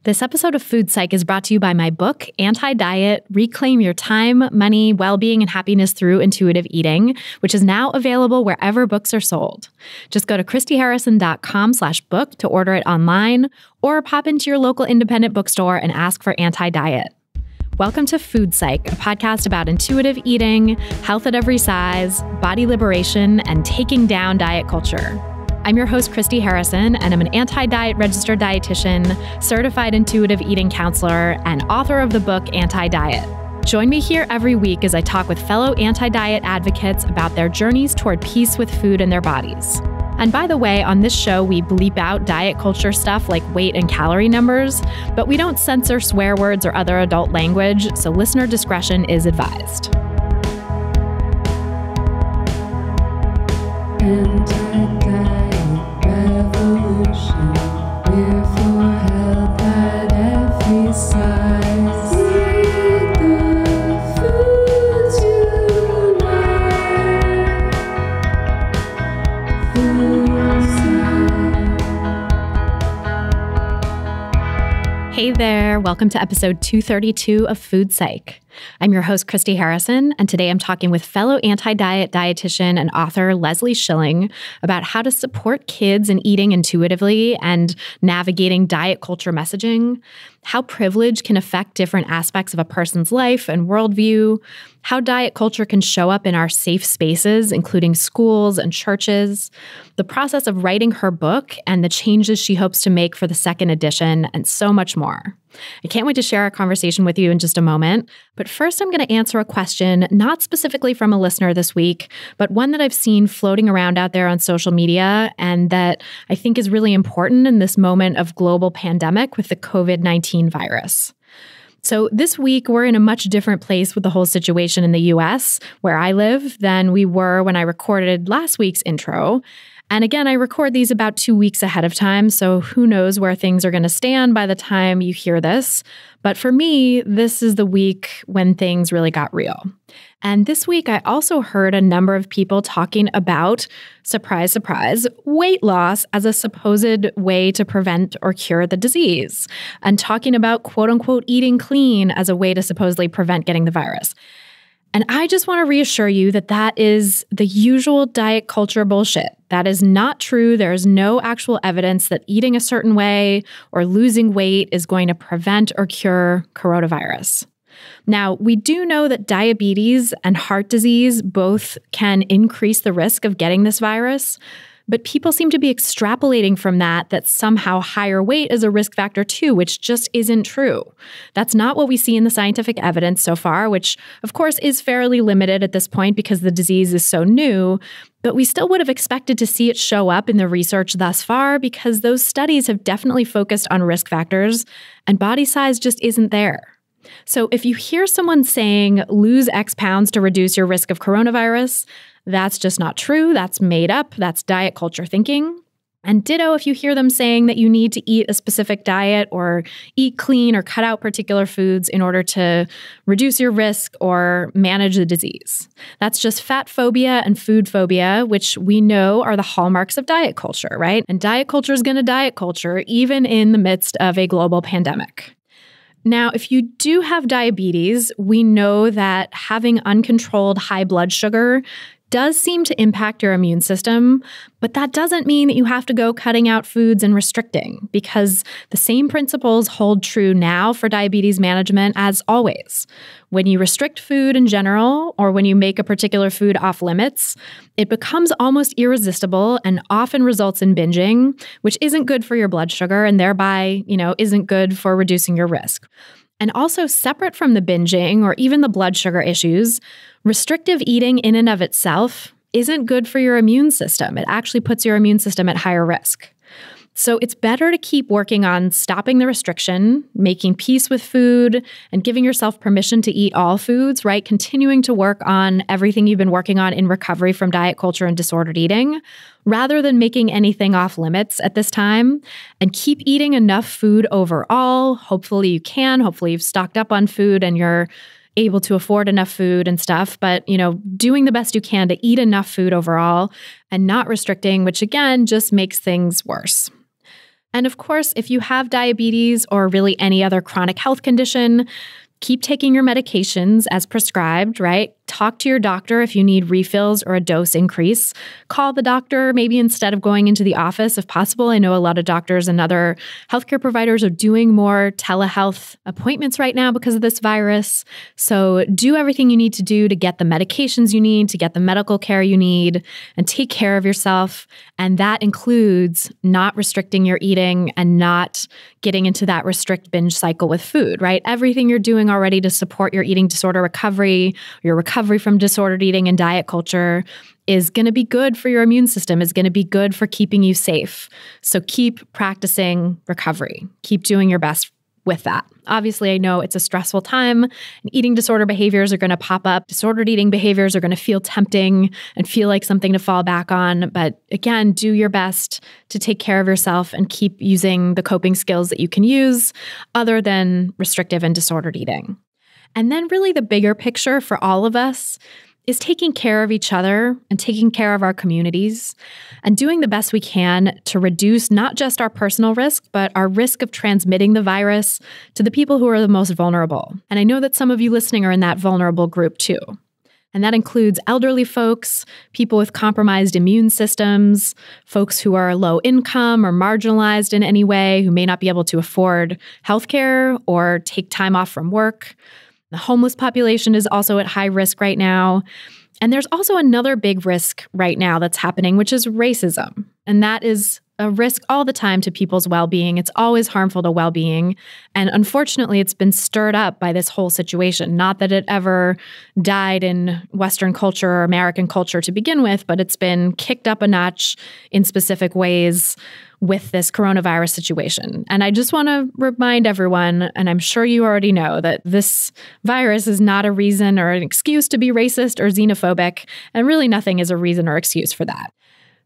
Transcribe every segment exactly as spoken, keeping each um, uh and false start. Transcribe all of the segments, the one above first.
This episode of Food Psych is brought to you by my book, Anti-Diet, Reclaim Your Time, Money, Well-Being, and Happiness Through Intuitive Eating, which is now available wherever books are sold. Just go to christyharrison.com slash book to order it online, or pop into your local independent bookstore and ask for Anti-Diet. Welcome to Food Psych, a podcast about intuitive eating, health at every size, body liberation, and taking down diet culture. I'm your host, Christy Harrison, and I'm an anti-diet registered dietitian, certified intuitive eating counselor, and author of the book Anti-Diet. Join me here every week as I talk with fellow anti-diet advocates about their journeys toward peace with food and their bodies. And by the way, on this show, we bleep out diet culture stuff like weight and calorie numbers, but we don't censor swear words or other adult language, so listener discretion is advised. Anti-diet revolution, we're for health at every size. Eat the foods you like. Food Psych. Hey there, welcome to episode two thirty-two of Food Psych. I'm your host, Christy Harrison, and today I'm talking with fellow anti-diet dietitian and author Leslie Schilling about how to support kids in eating intuitively and navigating diet culture messaging, how privilege can affect different aspects of a person's life and worldview, how diet culture can show up in our safe spaces, including schools and churches, the process of writing her book and the changes she hopes to make for the second edition, and so much more. I can't wait to share our conversation with you in just a moment. But first, I'm going to answer a question, not specifically from a listener this week, but one that I've seen floating around out there on social media and that I think is really important in this moment of global pandemic with the covid nineteen virus. So this week, we're in a much different place with the whole situation in the U S, where I live, than we were when I recorded last week's intro. And again, I record these about two weeks ahead of time, so who knows where things are going to stand by the time you hear this. But for me, this is the week when things really got real. And this week, I also heard a number of people talking about, surprise, surprise, weight loss as a supposed way to prevent or cure the disease, and talking about quote unquote eating clean as a way to supposedly prevent getting the virus. And I just want to reassure you that that is the usual diet culture bullshit. That is not true. There is no actual evidence that eating a certain way or losing weight is going to prevent or cure coronavirus. Now, we do know that diabetes and heart disease both can increase the risk of getting this virus, but people seem to be extrapolating from that that somehow higher weight is a risk factor too, which just isn't true. That's not what we see in the scientific evidence so far, which of course is fairly limited at this point because the disease is so new, but we still would have expected to see it show up in the research thus far because those studies have definitely focused on risk factors and body size just isn't there. So if you hear someone saying lose X pounds to reduce your risk of coronavirus, that's just not true. That's made up. That's diet culture thinking. And ditto if you hear them saying that you need to eat a specific diet or eat clean or cut out particular foods in order to reduce your risk or manage the disease. That's just fat phobia and food phobia, which we know are the hallmarks of diet culture, right? And diet culture is going to diet culture even in the midst of a global pandemic. Now, if you do have diabetes, we know that having uncontrolled high blood sugar does seem to impact your immune system, but that doesn't mean that you have to go cutting out foods and restricting, because the same principles hold true now for diabetes management as always. When you restrict food in general, or when you make a particular food off limits, it becomes almost irresistible and often results in binging, which isn't good for your blood sugar and thereby, you know, isn't good for reducing your risk. And also separate from the binging or even the blood sugar issues, restrictive eating in and of itself isn't good for your immune system. It actually puts your immune system at higher risk. So it's better to keep working on stopping the restriction, making peace with food, and giving yourself permission to eat all foods, right? Continuing to work on everything you've been working on in recovery from diet culture and disordered eating, rather than making anything off limits at this time. And keep eating enough food overall. Hopefully you can. Hopefully you've stocked up on food and you're able to afford enough food and stuff, but, you know, doing the best you can to eat enough food overall and not restricting, which again, just makes things worse. And of course, if you have diabetes or really any other chronic health condition, keep taking your medications as prescribed, right? Talk to your doctor if you need refills or a dose increase. Call the doctor maybe instead of going into the office if possible. I know a lot of doctors and other healthcare providers are doing more telehealth appointments right now because of this virus. So do everything you need to do to get the medications you need, to get the medical care you need, and take care of yourself. And that includes not restricting your eating and not getting into that restrict binge cycle with food, right? Everything you're doing already to support your eating disorder recovery, your recovery from disordered eating and diet culture is going to be good for your immune system, is going to be good for keeping you safe. So keep practicing recovery. Keep doing your best with that. Obviously, I know it's a stressful time and eating disorder behaviors are going to pop up. Disordered eating behaviors are going to feel tempting and feel like something to fall back on. But again, do your best to take care of yourself and keep using the coping skills that you can use other than restrictive and disordered eating. And then really the bigger picture for all of us is taking care of each other and taking care of our communities and doing the best we can to reduce not just our personal risk, but our risk of transmitting the virus to the people who are the most vulnerable. And I know that some of you listening are in that vulnerable group too. And that includes elderly folks, people with compromised immune systems, folks who are low income or marginalized in any way, who may not be able to afford healthcare or take time off from work. The homeless population is also at high risk right now. And there's also another big risk right now that's happening, which is racism. And that is a risk all the time to people's well-being. It's always harmful to well-being. And unfortunately, it's been stirred up by this whole situation. Not that it ever died in Western culture or American culture to begin with, but it's been kicked up a notch in specific ways with this coronavirus situation. And I just want to remind everyone, and I'm sure you already know, that this virus is not a reason or an excuse to be racist or xenophobic, and really nothing is a reason or excuse for that.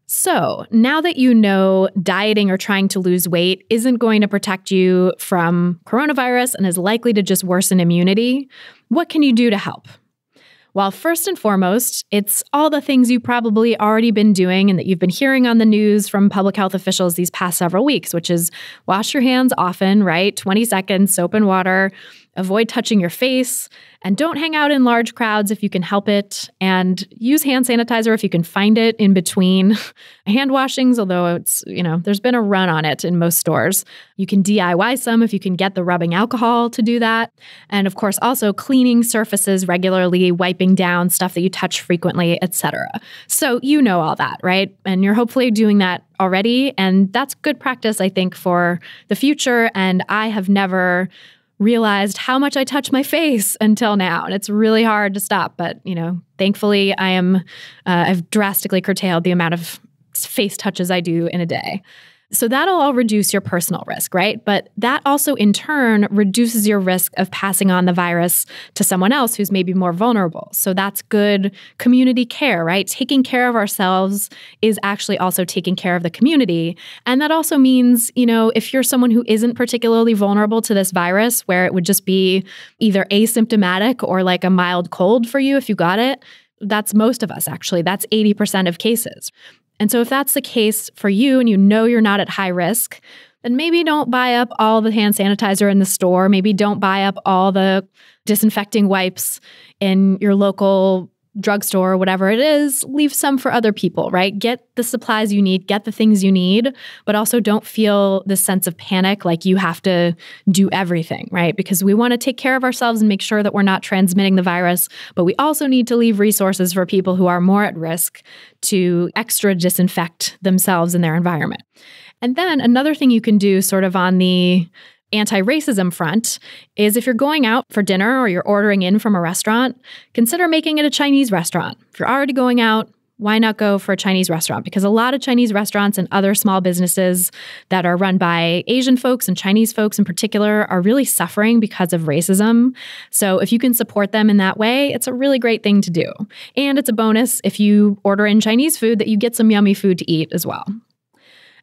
So now that you know dieting or trying to lose weight isn't going to protect you from coronavirus and is likely to just worsen immunity, what can you do to help? Well, first and foremost, it's all the things you've probably already been doing and that you've been hearing on the news from public health officials these past several weeks, which is wash your hands often, right? twenty seconds, soap and water. Avoid touching your face, and don't hang out in large crowds if you can help it, and use hand sanitizer if you can find it in between hand washings, although it's, you know, there's been a run on it in most stores. You can D I Y some if you can get the rubbing alcohol to do that. And of course, also cleaning surfaces regularly, wiping down stuff that you touch frequently, et cetera. So you know all that, right? And you're hopefully doing that already, and that's good practice, I think, for the future. And I have never realized how much I touch my face until now. And it's really hard to stop. But, you know, thankfully I am, uh, I've drastically curtailed the amount of face touches I do in a day. So that'll all reduce your personal risk, right? But that also in turn reduces your risk of passing on the virus to someone else who's maybe more vulnerable. So that's good community care, right? Taking care of ourselves is actually also taking care of the community. And that also means, you know, if you're someone who isn't particularly vulnerable to this virus, where it would just be either asymptomatic or like a mild cold for you if you got it, that's most of us actually. That's eighty percent of cases. And so if that's the case for you and you know you're not at high risk, then maybe don't buy up all the hand sanitizer in the store. Maybe don't buy up all the disinfecting wipes in your local drugstore or whatever it is. Leave some for other people, right? Get the supplies you need, get the things you need, but also don't feel this sense of panic like you have to do everything, right? Because we want to take care of ourselves and make sure that we're not transmitting the virus, but we also need to leave resources for people who are more at risk to extra disinfect themselves and their environment. And then another thing you can do sort of on the anti-racism front is if you're going out for dinner or you're ordering in from a restaurant, consider making it a Chinese restaurant. If you're already going out, why not go for a Chinese restaurant? Because a lot of Chinese restaurants and other small businesses that are run by Asian folks and Chinese folks in particular are really suffering because of racism. So if you can support them in that way, it's a really great thing to do. And it's a bonus if you order in Chinese food that you get some yummy food to eat as well.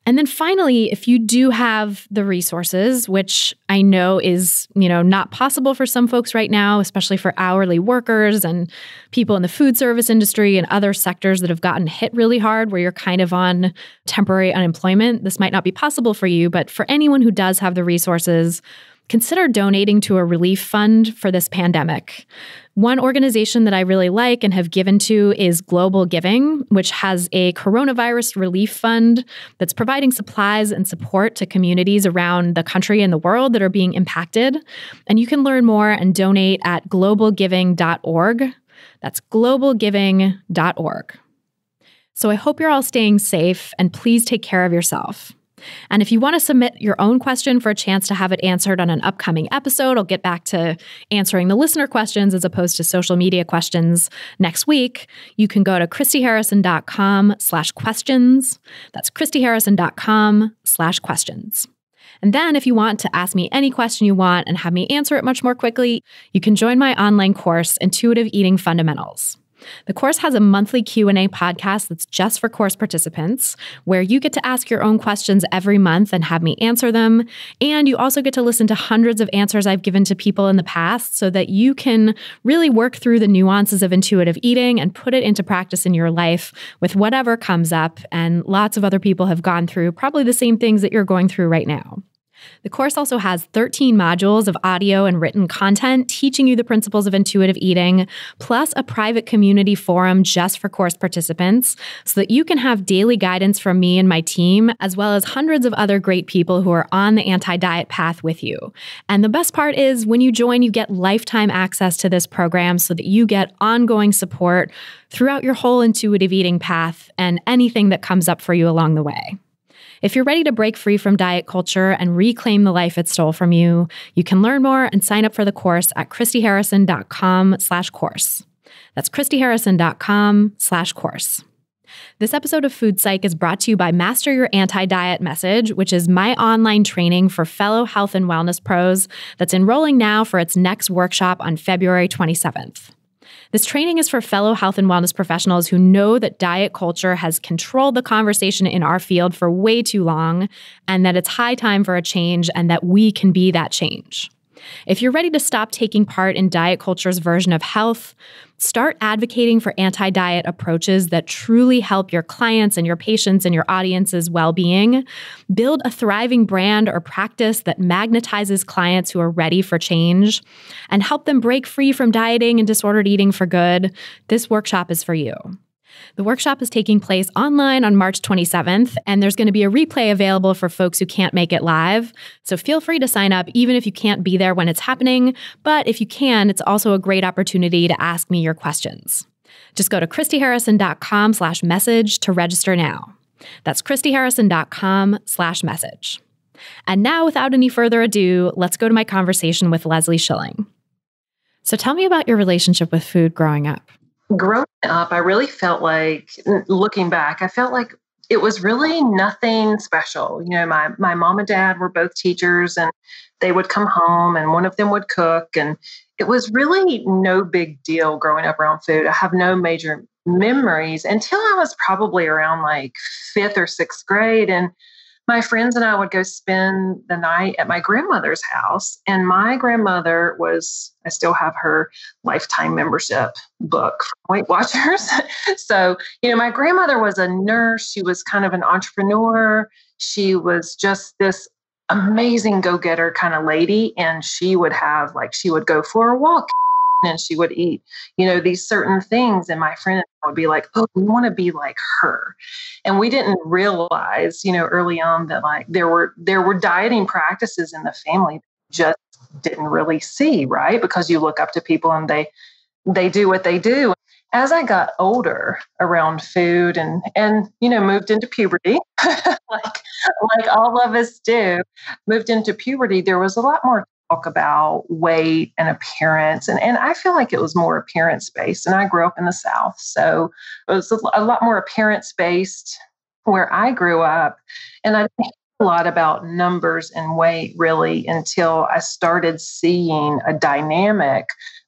And then finally, if you do have the resources, which I know is, you know, not possible for some folks right now, especially for hourly workers and people in the food service industry and other sectors that have gotten hit really hard where you're kind of on temporary unemployment, this might not be possible for you. But for anyone who does have the resources, consider donating to a relief fund for this pandemic. One organization that I really like and have given to is Global Giving, which has a coronavirus relief fund that's providing supplies and support to communities around the country and the world that are being impacted. And you can learn more and donate at global giving dot org. That's global giving dot org. So I hope you're all staying safe, and please take care of yourself. And if you want to submit your own question for a chance to have it answered on an upcoming episode, I'll get back to answering the listener questions as opposed to social media questions next week. You can go to christyharrison.com slash questions. That's christyharrison.com slash questions. And then if you want to ask me any question you want and have me answer it much more quickly, you can join my online course, Intuitive Eating Fundamentals. The course has a monthly Q and A podcast that's just for course participants, where you get to ask your own questions every month and have me answer them. And you also get to listen to hundreds of answers I've given to people in the past so that you can really work through the nuances of intuitive eating and put it into practice in your life with whatever comes up. And lots of other people have gone through probably the same things that you're going through right now. The course also has thirteen modules of audio and written content teaching you the principles of intuitive eating, plus a private community forum just for course participants so that you can have daily guidance from me and my team, as well as hundreds of other great people who are on the anti-diet path with you. And the best part is when you join, you get lifetime access to this program so that you get ongoing support throughout your whole intuitive eating path and anything that comes up for you along the way. If you're ready to break free from diet culture and reclaim the life it stole from you, you can learn more and sign up for the course at christyharrison.com slash course. That's christyharrison.com slash course. This episode of Food Psych is brought to you by Master Your Anti-Diet Message, which is my online training for fellow health and wellness pros that's enrolling now for its next workshop on February twenty-seventh. This training is for fellow health and wellness professionals who know that diet culture has controlled the conversation in our field for way too long, and that it's high time for a change and that we can be that change. If you're ready to stop taking part in diet culture's version of health, start advocating for anti-diet approaches that truly help your clients and your patients and your audience's well-being, build a thriving brand or practice that magnetizes clients who are ready for change, and help them break free from dieting and disordered eating for good, this workshop is for you. The workshop is taking place online on March twenty-seventh, and there's going to be a replay available for folks who can't make it live. So feel free to sign up even if you can't be there when it's happening. But if you can, it's also a great opportunity to ask me your questions. Just go to christyharrison.com slash message to register now. That's christyharrison.com slash message. And now, without any further ado, let's go to my conversation with Leslie Schilling. So tell me about your relationship with food growing up. Growing up, I really felt like, looking back, I felt like it was really nothing special. You know, my my mom and dad were both teachers, and they would come home and one of them would cook. And it was really no big deal growing up around food. I have no major memories until I was probably around like fifth or sixth grade. And my friends and I would go spend the night at my grandmother's house. And my grandmother was, I still have her lifetime membership book for Weight Watchers. So, you know, my grandmother was a nurse. She was kind of an entrepreneur. She was just this amazing go-getter kind of lady. And she would have, like, she would go for a walk and she would eat, you know, these certain things. And my friend would be like, oh, we want to be like her. And we didn't realize, you know, early on that like there were, there were dieting practices in the family just didn't really see, right? Because you look up to people and they, they do what they do. As I got older around food and, and, you know, moved into puberty, like, like all of us do, moved into puberty, there was a lot more talk about weight and appearance. And, and I feel like it was more appearance based. And I grew up in the South. So it was a, a lot more appearance based where I grew up. And I didn't hear a lot about numbers and weight really until I started seeing a dynamic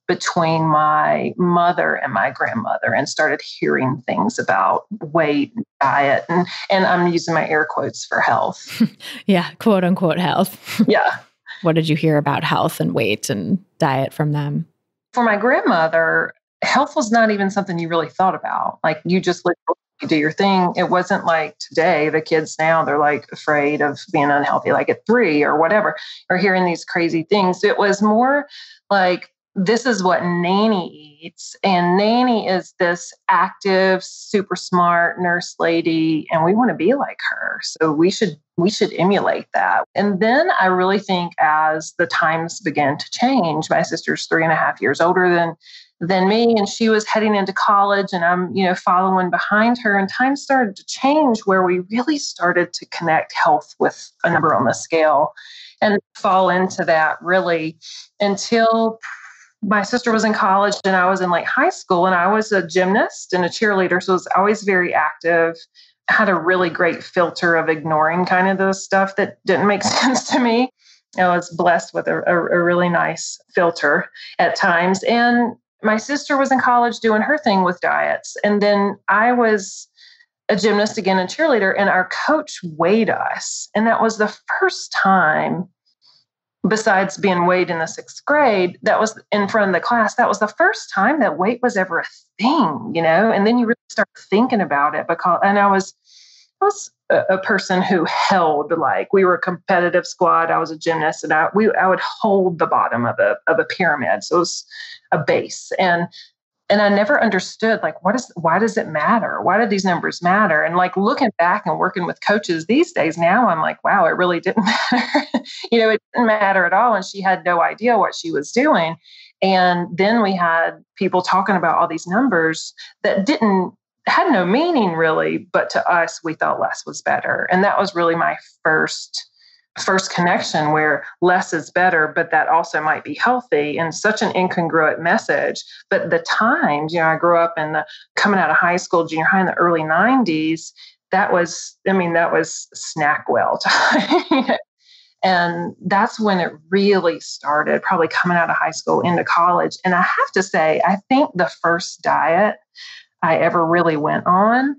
between my mother and my grandmother and started hearing things about weight and diet. And, and I'm using my air quotes for health. Yeah, quote unquote health. Yeah. What did you hear about health and weight and diet from them? For my grandmother, health was not even something you really thought about. Like you just lived, you do your thing. It wasn't like today, the kids now, they're like afraid of being unhealthy, like at three or whatever, or hearing these crazy things. It was more like, this is what Nanny eats. And Nanny is this active, super smart nurse lady, and we want to be like her. So we should we should emulate that. And then I really think as the times began to change, my sister's three and a half years older than than me, and she was heading into college, and I'm, you know, following behind her. And times started to change where we really started to connect health with a number on the scale and fall into that really until my sister was in college and I was in like high school, and I was a gymnast and a cheerleader. So I was always very active, had a really great filter of ignoring kind of the stuff that didn't make sense to me. I was blessed with a, a, a really nice filter at times. And my sister was in college doing her thing with diets. And then I was a gymnast again, and cheerleader, and our coach weighed us. And that was the first time, besides being weighed in the sixth grade, that was in front of the class. That was the first time that weight was ever a thing, you know? And then you really start thinking about it because, and I was, I was a, a person who held, like, we were a competitive squad. I was a gymnast, and I, we, I would hold the bottom of a, of a pyramid. So it was a base. And And I never understood, like, what is, why does it matter? Why do these numbers matter? And like looking back and working with coaches these days now, I'm like, wow, it really didn't matter. you know, it didn't matter at all. And she had no idea what she was doing. And then we had people talking about all these numbers that didn't, had no meaning really, but to us, we thought less was better. And that was really my first first connection where less is better, but that also might be healthy, and such an incongruent message. But the times, you know, I grew up in the coming out of high school, junior high in the early nineties. That was, I mean, that was Snackwell time. And that's when it really started, probably coming out of high school into college. And I have to say, I think the first diet I ever really went on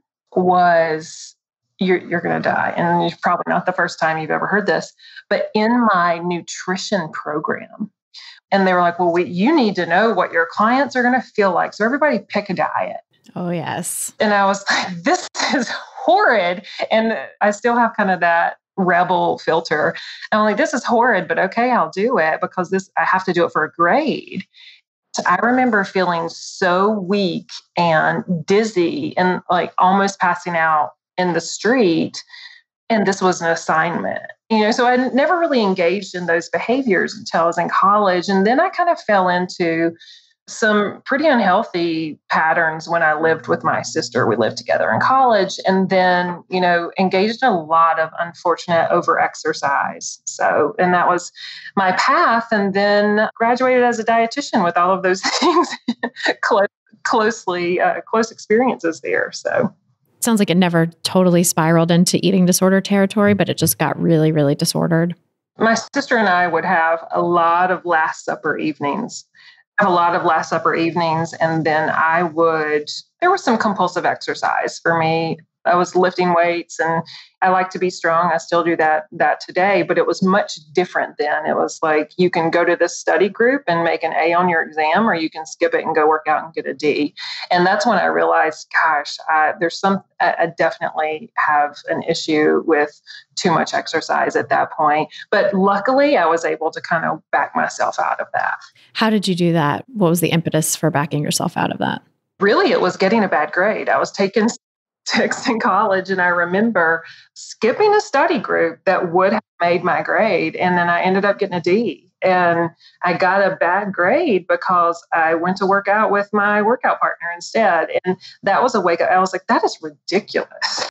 was You're, you're going to die. And it's probably not the first time you've ever heard this, but in my nutrition program, and they were like, well, we, you need to know what your clients are going to feel like. So everybody pick a diet. Oh, yes. And I was like, this is horrid. And I still have kind of that rebel filter. I'm like, this is horrid, but okay, I'll do it because this, I have to do it for a grade. So I remember feeling so weak and dizzy and like almost passing out in the street. And this was an assignment, you know, so I never really engaged in those behaviors until I was in college. And then I kind of fell into some pretty unhealthy patterns when I lived with my sister. We lived together in college, and then, you know, engaged in a lot of unfortunate overexercise. So, and that was my path. And then graduated as a dietitian with all of those things close, closely, uh, close experiences there. So. Sounds like it never totally spiraled into eating disorder territory, but it just got really, really disordered. My sister and I would have a lot of Last Supper evenings, have a lot of Last Supper evenings. And then I would, there was some compulsive exercise for me. I was lifting weights, and I like to be strong. I still do that, that today, but it was much different then. It was like, you can go to this study group and make an A on your exam, or you can skip it and go work out and get a D. And that's when I realized, gosh, I, there's some, I, I definitely have an issue with too much exercise at that point. But luckily I was able to kind of back myself out of that. How did you do that? What was the impetus for backing yourself out of that? Really, it was getting a bad grade. I was taking statistics in college, and I remember skipping a study group that would have made my grade, and then I ended up getting a D. And I got a bad grade because I went to work out with my workout partner instead. And that was a wake up. I was like, that is ridiculous.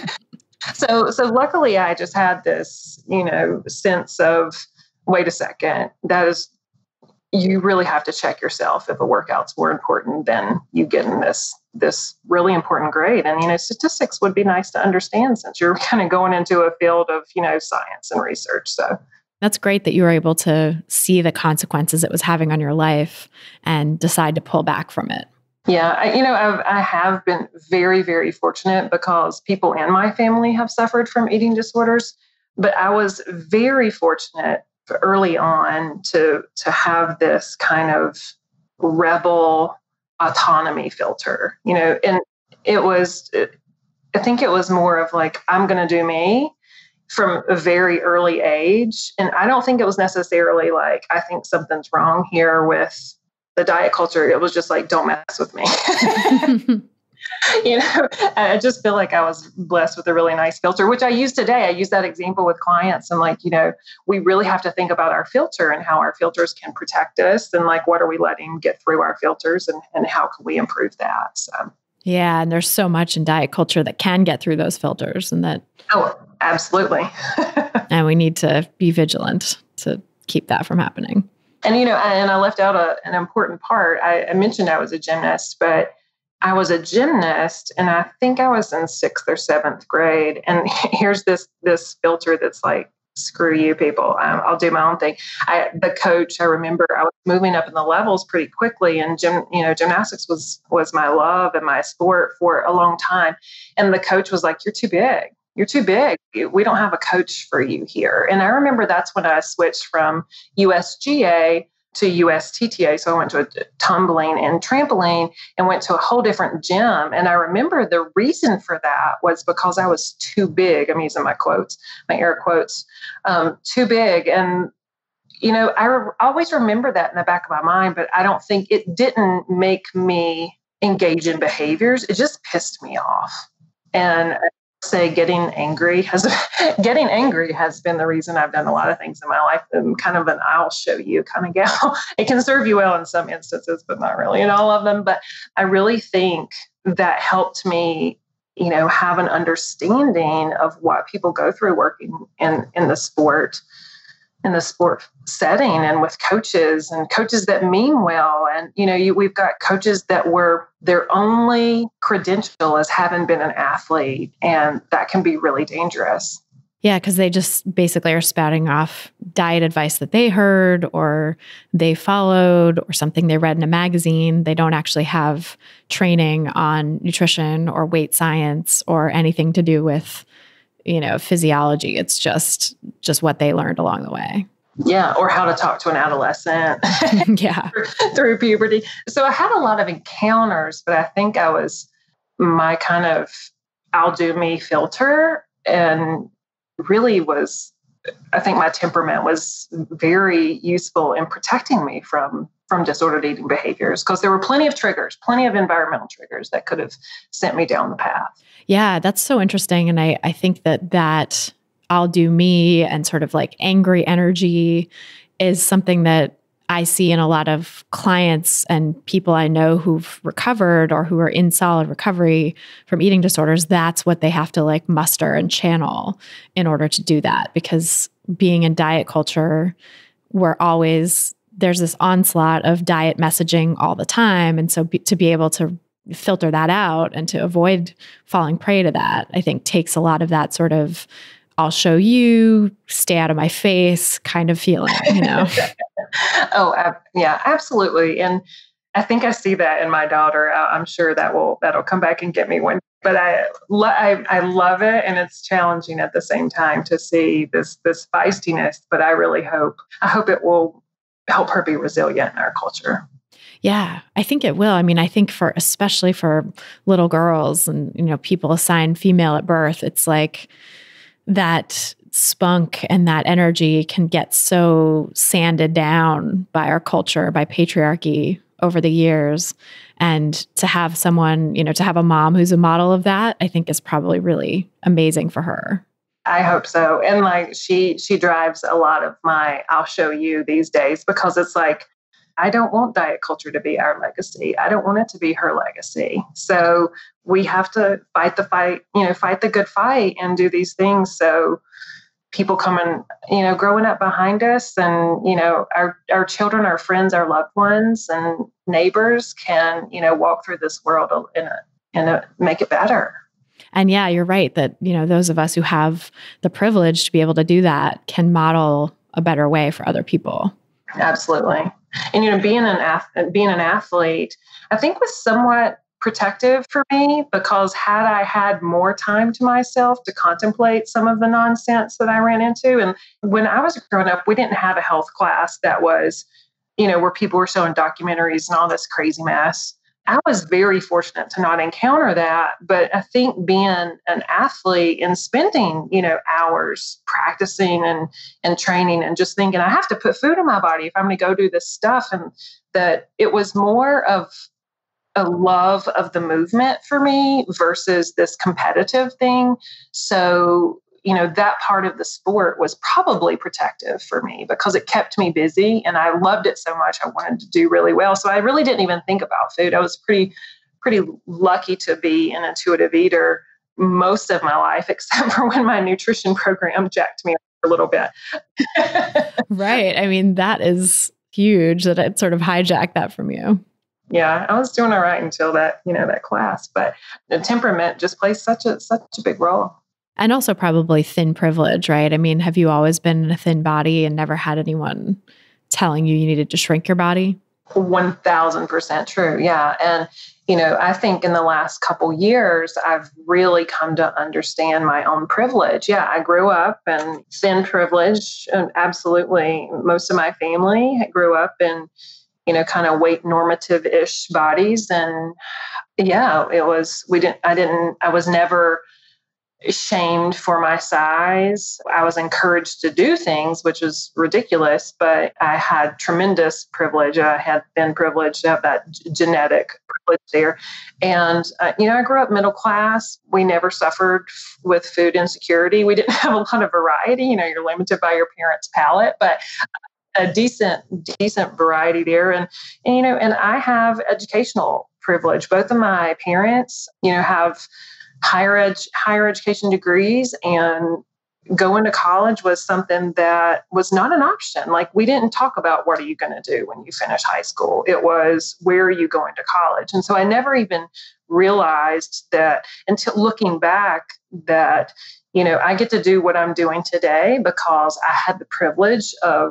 so, so luckily I just had this, you know, sense of, wait a second, that is, you really have to check yourself if a workout's more important than you getting this this really important grade. And, you know, statistics would be nice to understand since you're kind of going into a field of, you know, science and research. So That's great that you were able to see the consequences it was having on your life and decide to pull back from it. Yeah, I, you know, I've, I have been very, very fortunate because people in my family have suffered from eating disorders. But I was very fortunate early on to to have this kind of rebel autonomy filter, you know, and it was, I think it was more of like, I'm going to do me from a very early age. And I don't think it was necessarily like, I think something's wrong here with the diet culture. It was just like, don't mess with me. You know, I just feel like I was blessed with a really nice filter, which I use today. I use that example with clients. And like, you know, we really have to think about our filter and how our filters can protect us. And like, what are we letting get through our filters and, and how can we improve that? So, yeah. And there's so much in diet culture that can get through those filters and that. Oh, absolutely. And we need to be vigilant to keep that from happening. And, you know, and I left out a, an important part. I, I mentioned I was a gymnast, but I was a gymnast, and I think I was in sixth or seventh grade. And here's this this filter that's like, screw you, people. Um, I'll do my own thing. I, the coach, I remember I was moving up in the levels pretty quickly, and gym, you know, gymnastics was was my love and my sport for a long time. And the coach was like, "You're too big. You're too big. We don't have a coach for you here." And I remember that's when I switched from U S G A to U S T T A. So I went to a tumbling and trampoline and went to a whole different gym. And I remember the reason for that was because I was too big. I'm using my quotes, my air quotes, um, too big. And, you know, I re- always remember that in the back of my mind, but I don't think it didn't make me engage in behaviors. It just pissed me off. And I say getting angry has getting angry has been the reason I've done a lot of things in my life. I'm kind of an I'll show you kind of gal. It can serve you well in some instances, but not really in all of them. But I really think that helped me, you know, have an understanding of what people go through working in, in the sport, in the sport setting, and with coaches and coaches that mean well. And, you know, you, we've got coaches that were their only credential as having been an athlete, and that can be really dangerous. Yeah, because they just basically are spouting off diet advice that they heard or they followed or something they read in a magazine. They don't actually have training on nutrition or weight science or anything to do with, you know, physiology. It's just just what they learned along the way. Yeah, or how to talk to an adolescent. Yeah. Through puberty. So I had a lot of encounters, but I think I was my kind of I'll do me filter, and really was, I think my temperament was very useful in protecting me from from disordered eating behaviors, because there were plenty of triggers, plenty of environmental triggers that could have sent me down the path. Yeah, that's so interesting. And I, I think that that I'll do me and sort of like angry energy is something that I see in a lot of clients and people I know who've recovered or who are in solid recovery from eating disorders. That's what they have to like muster and channel in order to do that. Because being in diet culture, we're always, there's this onslaught of diet messaging all the time. And so be, to be able to filter that out and to avoid falling prey to that, I think takes a lot of that sort of I'll show you, stay out of my face kind of feeling, you know? Oh, uh, yeah, absolutely. And I think I see that in my daughter. I, I'm sure that will, that'll come back and get me one, but I, lo- I, I love it. And it's challenging at the same time to see this, this feistiness, but I really hope, I hope it will help her be resilient in our culture. Yeah, I think it will. I mean, I think for, especially for little girls and, you know, people assigned female at birth, it's like, that spunk and that energy can get so sanded down by our culture, by patriarchy over the years. And to have someone, you know, to have a mom who's a model of that, I think is probably really amazing for her. I hope so. And like she, she drives a lot of my, I'll show you these days, because it's like, I don't want diet culture to be our legacy. I don't want it to be her legacy. So we have to fight the fight, you know, fight the good fight and do these things so people come and, you know, growing up behind us and, you know, our, our children, our friends, our loved ones and neighbors can, you know, walk through this world in a, in a, make it better. And yeah, you're right that, you know, those of us who have the privilege to be able to do that can model a better way for other people. Absolutely. And, you know, being an ath- being an athlete, I think was somewhat protective for me, because had I had more time to myself to contemplate some of the nonsense that I ran into. And when I was growing up, we didn't have a health class that was, you know, where people were showing documentaries and all this crazy mess. I was very fortunate to not encounter that. But I think being an athlete and spending, you know, hours practicing and, and training and just thinking, I have to put food in my body if I'm going to go do this stuff. And that it was more of a love of the movement for me versus this competitive thing. So, you know, that part of the sport was probably protective for me because it kept me busy and I loved it so much. I wanted to do really well. So I really didn't even think about food. I was pretty, pretty lucky to be an intuitive eater most of my life, except for when my nutrition program jacked me up a little bit. Right. I mean, that is huge that it sort of hijacked that from you. Yeah, I was doing all right until that, you know, that class, but the temperament just plays such a such a big role. And also probably thin privilege, right? I mean, have you always been in a thin body and never had anyone telling you you needed to shrink your body? one thousand percent true. Yeah. And, you know, I think in the last couple years, I've really come to understand my own privilege. Yeah, I grew up in thin privilege. And absolutely. Most of my family grew up in, you know, kind of weight normative-ish bodies. And yeah, it was, we didn't, I didn't, I was never shamed for my size. I was encouraged to do things, which was ridiculous, but I had tremendous privilege. I had been privileged to have that g- genetic privilege there. And, uh, you know, I grew up middle class. We never suffered f- with food insecurity. We didn't have a lot of variety. You know, you're limited by your parents' palate, but a decent, decent variety there. And, and, you know, and I have educational privilege. Both of my parents, you know, have higher ed, higher education degrees, and going to college was something that was not an option. Like, we didn't talk about what are you going to do when you finish high school. It was, where are you going to college? And so I never even realized that until looking back that, you know, I get to do what I'm doing today because I had the privilege of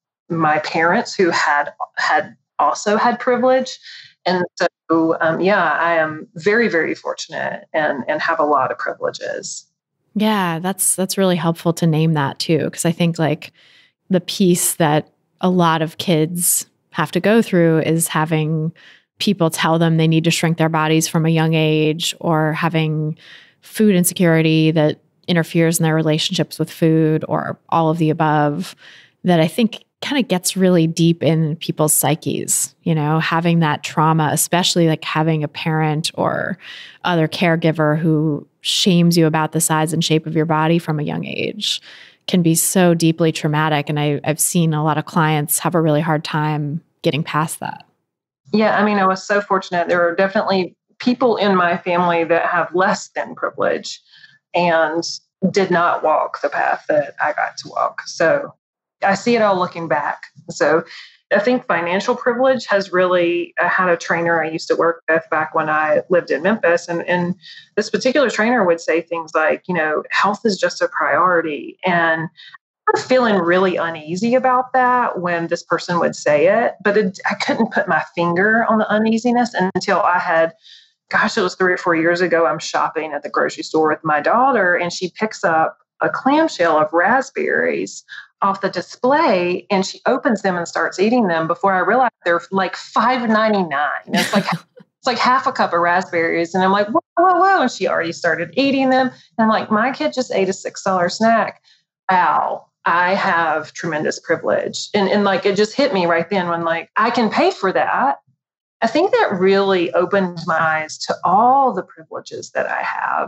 my parents who had had also had privilege. And so, um, yeah, I am very, very fortunate and and have a lot of privileges. Yeah, that's that's really helpful to name that too, because I think like the piece that a lot of kids have to go through is having people tell them they need to shrink their bodies from a young age, or having food insecurity that interferes in their relationships with food, or all of the above, that I think kind of gets really deep in people's psyches, you know, having that trauma, especially like having a parent or other caregiver who shames you about the size and shape of your body from a young age can be so deeply traumatic. And I, I've seen a lot of clients have a really hard time getting past that. Yeah, I mean, I was so fortunate. There are definitely people in my family that have less than privilege and did not walk the path that I got to walk. So I see it all looking back. So I think financial privilege has really, I had a trainer I used to work with back when I lived in Memphis. And, and this particular trainer would say things like, you know, health is just a priority. And I was feeling really uneasy about that when this person would say it, but it, I couldn't put my finger on the uneasiness until I had, gosh, it was three or four years ago. I'm shopping at the grocery store with my daughter, and she picks up a clamshell of raspberries off the display, and she opens them and starts eating them before I realized they're like five ninety-nine. It's like it's like half a cup of raspberries. And I'm like, whoa, whoa, whoa. And she already started eating them. And I'm like, my kid just ate a six dollar snack. Wow, I have tremendous privilege. And, and like, it just hit me right then when like, I can pay for that. I think that really opened my eyes to all the privileges that I have.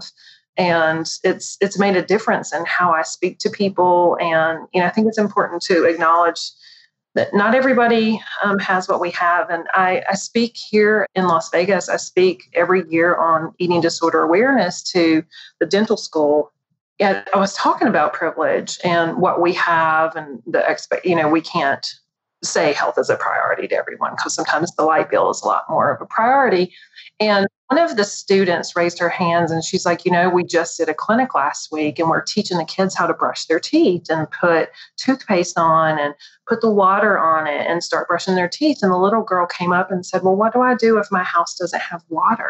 And it's it's made a difference in how I speak to people. And, you know, I think it's important to acknowledge that not everybody um, has what we have. And I, I speak here in Las Vegas. I speak every year on eating disorder awareness to the dental school. And I was talking about privilege and what we have and the expect, you know, we can't say health is a priority to everyone, because sometimes the light bill is a lot more of a priority. And one of the students raised her hands and she's like, you know, we just did a clinic last week and we're teaching the kids how to brush their teeth and put toothpaste on and put the water on it and start brushing their teeth. And the little girl came up and said, well, what do I do if my house doesn't have water?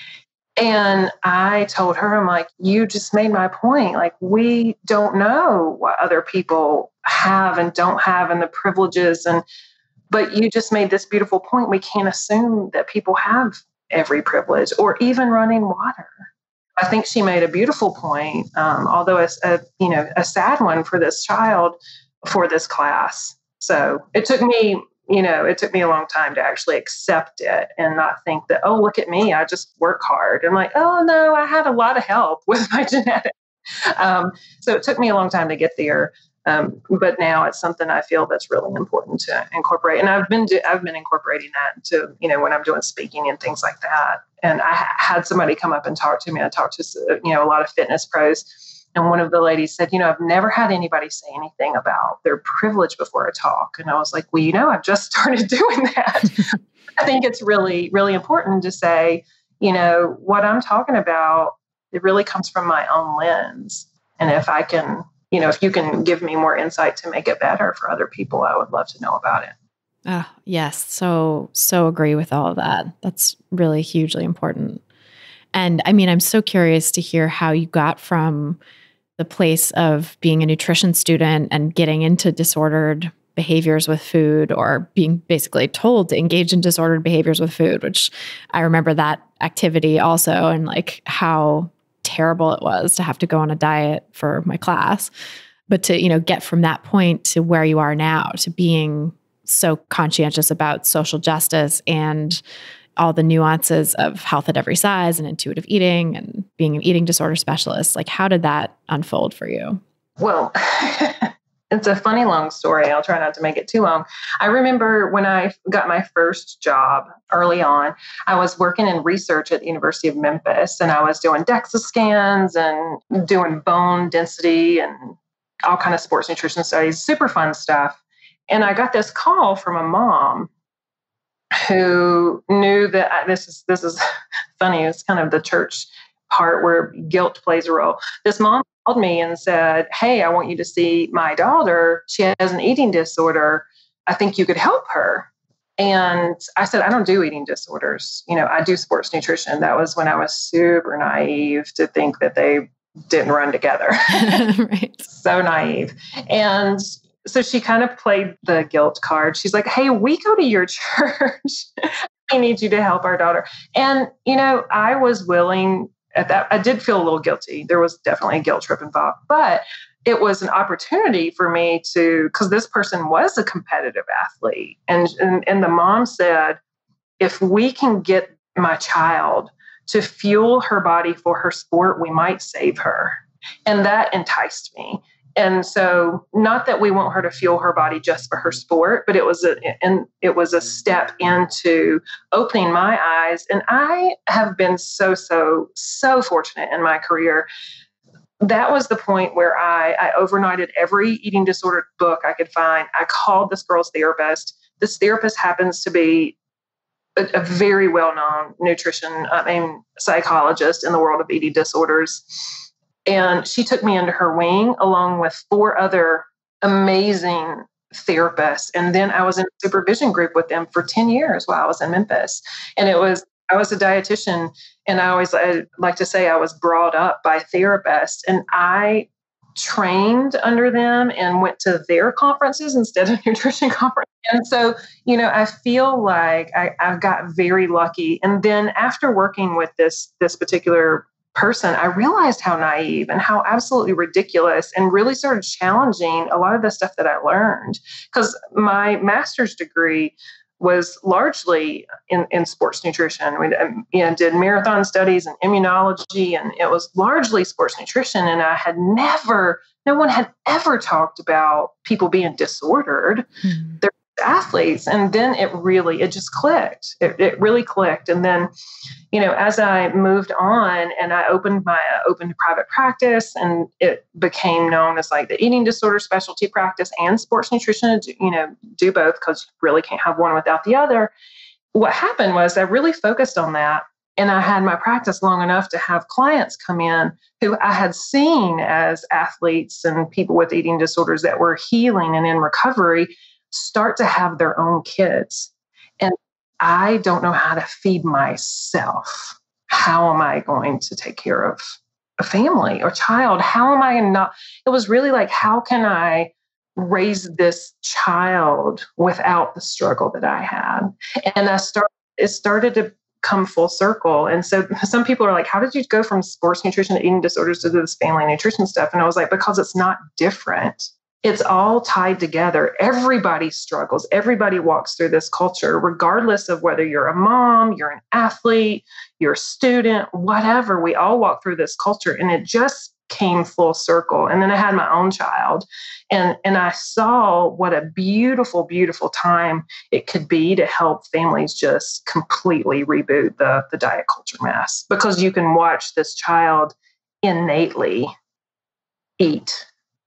And I told her, I'm like, you just made my point. Like, we don't know what other people have and don't have and the privileges. And, but you just made this beautiful point. We can't assume that people have every privilege or even running water. I think she made a beautiful point, um, although it's a, you know, a sad one for this child for this class. So it took me, you know, it took me a long time to actually accept it and not think that, oh, look at me, I just work hard. I'm like, oh, no, I had a lot of help with my genetics. Um, so it took me a long time to get there. Um, but now it's something I feel that's really important to incorporate. And I've been, do, I've been incorporating that to, you know, when I'm doing speaking and things like that. And I had somebody come up and talk to me. I talked to, you know, a lot of fitness pros. And one of the ladies said, you know, I've never had anybody say anything about their privilege before a talk. And I was like, well, you know, I've just started doing that. I think it's really, really important to say, you know, what I'm talking about, it really comes from my own lens. And if I can, you know, if you can give me more insight to make it better for other people, I would love to know about it. Oh, yes. So, so agree with all of that. That's really hugely important. And I mean, I'm so curious to hear how you got from the place of being a nutrition student and getting into disordered behaviors with food, or being basically told to engage in disordered behaviors with food, which I remember that activity also, and like how terrible it was to have to go on a diet for my class. But to, you know, get from that point to where you are now, to being so conscientious about social justice and all the nuances of health at every size and intuitive eating and being an eating disorder specialist. Like, how did that unfold for you? Well, it's a funny long story. I'll try not to make it too long. I remember when I got my first job early on, I was working in research at the University of Memphis, and I was doing DEXA scans and doing bone density and all kind of sports nutrition studies, super fun stuff. And I got this call from a mom who knew that I, this is this is funny. It's kind of the church part where guilt plays a role. This mom called me and said, hey, I want you to see my daughter. She has an eating disorder. I think you could help her. And I said, I don't do eating disorders. You know, I do sports nutrition. That was when I was super naive to think that they didn't run together. Right. So naive. And so she kind of played the guilt card. She's like, hey, we go to your church. I need you to help our daughter. And, you know, I was willing at that. I did feel a little guilty. There was definitely a guilt trip involved, but it was an opportunity for me to, because this person was a competitive athlete. And, and, and the mom said, if we can get my child to fuel her body for her sport, we might save her. And that enticed me. And so, not that we want her to fuel her body just for her sport, but it was a and it was a step into opening my eyes. And I have been so, so, so fortunate in my career. That was the point where I, I overnighted every eating disorder book I could find. I called this girl's therapist. This therapist happens to be a, a very well-known nutrition, I mean, psychologist in the world of eating disorders. And she took me under her wing along with four other amazing therapists. And then I was in a supervision group with them for ten years while I was in Memphis. And it was, I was a dietitian, and I always I like to say I was brought up by therapists, and I trained under them and went to their conferences instead of nutrition conferences. And so, you know, I feel like I, I got very lucky. And then after working with this, this particular person, I realized how naive and how absolutely ridiculous, and really started challenging a lot of the stuff that I learned. Because my master's degree was largely in, in sports nutrition. We you know, did marathon studies and immunology, and it was largely sports nutrition. And I had never, no one had ever talked about people being disordered. Mm-hmm. There athletes. And then it really, it just clicked. It, it really clicked. And then, you know, as I moved on and I opened my uh, opened private practice, and it became known as like the eating disorder specialty practice and sports nutrition, you know, do both because you really can't have one without the other. What happened was I really focused on that. And I had my practice long enough to have clients come in who I had seen as athletes and people with eating disorders that were healing and in recovery start to have their own kids. And I don't know how to feed myself. How am I going to take care of a family or child? How am I not? It was really like, how can I raise this child without the struggle that I had? And I started, it started to come full circle. And so some people are like, how did you go from sports nutrition to eating disorders to this family nutrition stuff? And I was like, because it's not different. It's all tied together. Everybody struggles. Everybody walks through this culture, regardless of whether you're a mom, you're an athlete, you're a student, whatever. We all walk through this culture, and it just came full circle. And then I had my own child, and, and I saw what a beautiful, beautiful time it could be to help families just completely reboot the, the diet culture mess, because you can watch this child innately eat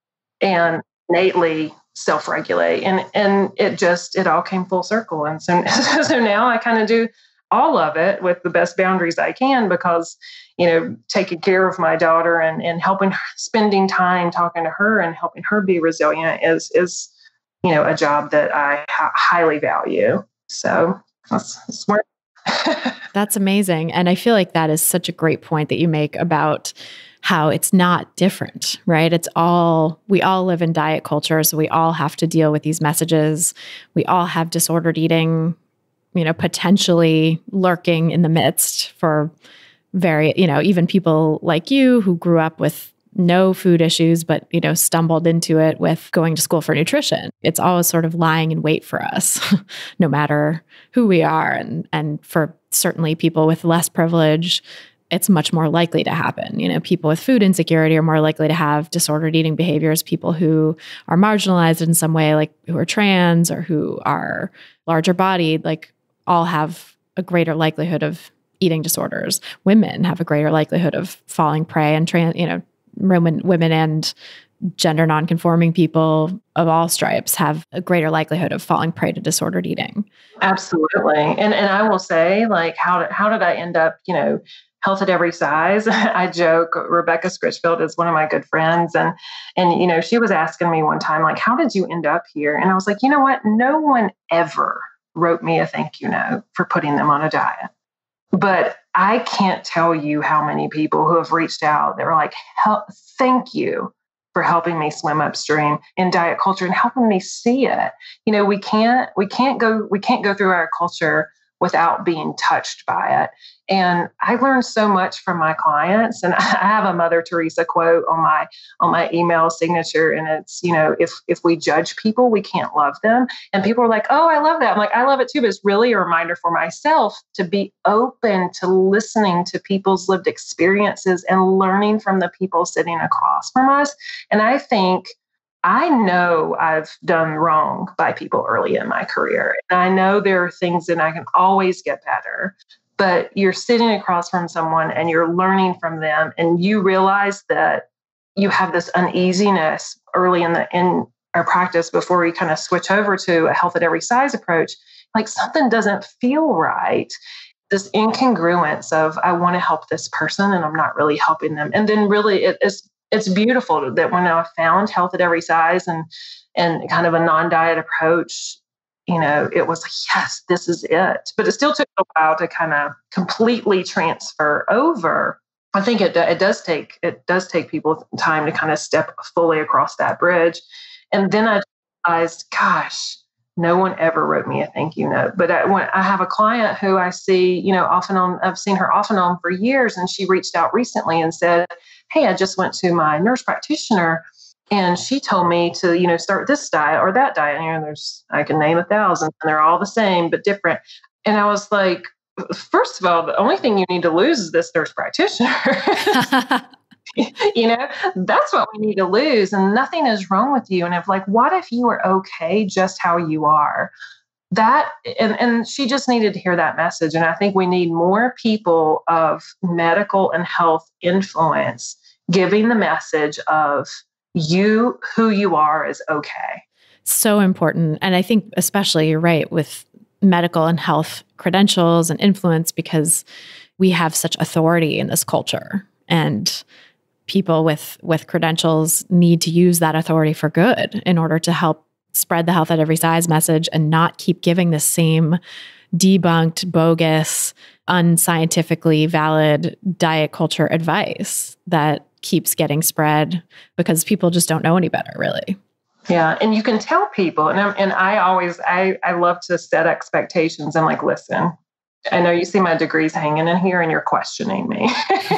and innately self-regulate. And, and it just, it all came full circle. And so, so now I kind of do all of it with the best boundaries I can, because, you know, taking care of my daughter and, and helping her, spending time talking to her and helping her be resilient is, is, you know, a job that I ha- highly value. So that's, that's where. That's amazing. And I feel like that is such a great point that you make about how it's not different, right? It's all, we all live in diet culture, so we all have to deal with these messages. We all have disordered eating, you know, potentially lurking in the midst for very, you know, even people like you who grew up with no food issues, but, you know, stumbled into it with going to school for nutrition. It's always sort of lying in wait for us, no matter who we are. And, and for certainly people with less privilege, it's much more likely to happen. You know, people with food insecurity are more likely to have disordered eating behaviors. People who are marginalized in some way, like who are trans or who are larger bodied, like all have a greater likelihood of eating disorders. Women have a greater likelihood of falling prey, and trans, you know, women, women and gender nonconforming people of all stripes have a greater likelihood of falling prey to disordered eating. Absolutely. And and I will say, like, how did, how did I end up, you know, health at every size? I joke, Rebecca Scritchfield is one of my good friends. And, and, you know, she was asking me one time, like, how did you end up here? And I was like, you know what? No one ever wrote me a thank you note for putting them on a diet. But I can't tell you how many people who have reached out that were like, thank you for helping me swim upstream in diet culture and helping me see it. You know, we can't, we can't go, we can't go through our culture without being touched by it. And I learned so much from my clients. And I have a Mother Teresa quote on my on my email signature. And it's, you know, if if we judge people, we can't love them. And people are like, oh, I love that. I'm like, I love it too. But it's really a reminder for myself to be open to listening to people's lived experiences and learning from the people sitting across from us. And I think I know I've done wrong by people early in my career. And I know there are things that I can always get better, but you're sitting across from someone and you're learning from them, and you realize that you have this uneasiness early in the, in our practice before we kind of switch over to a health at every size approach, like something doesn't feel right. This incongruence of, I want to help this person and I'm not really helping them. And then really it is, it's beautiful that when I found health at every size and, and kind of a non-diet approach, you know, it was like, yes, this is it. But it still took a while to kind of completely transfer over. I think it it does take, it does take people time to kind of step fully across that bridge. And then I realized, gosh, no one ever wrote me a thank you note. But I, when I have a client who I see, you know, off and on, I've seen her off and on for years. And she reached out recently and said, hey, I just went to my nurse practitioner and she told me to, you know, start this diet or that diet. And, you know, there's, I can name a thousand and they're all the same, but different. And I was like, first of all, the only thing you need to lose is this nurse practitioner. You know, that's what we need to lose. And nothing is wrong with you. And if like, what if you were okay just how you are? That, and, and she just needed to hear that message. And I think we need more people of medical and health influence giving the message of you, who you are is okay. So important. And I think especially you're right with medical and health credentials and influence, because we have such authority in this culture, and people with, with credentials need to use that authority for good in order to help spread the health at every size message and not keep giving the same debunked, bogus, unscientifically valid diet culture advice that keeps getting spread because people just don't know any better, really. Yeah. And you can tell people, and, I'm, and I always, I, I love to set expectations. I'm like, listen, I know you see my degrees hanging in here and you're questioning me.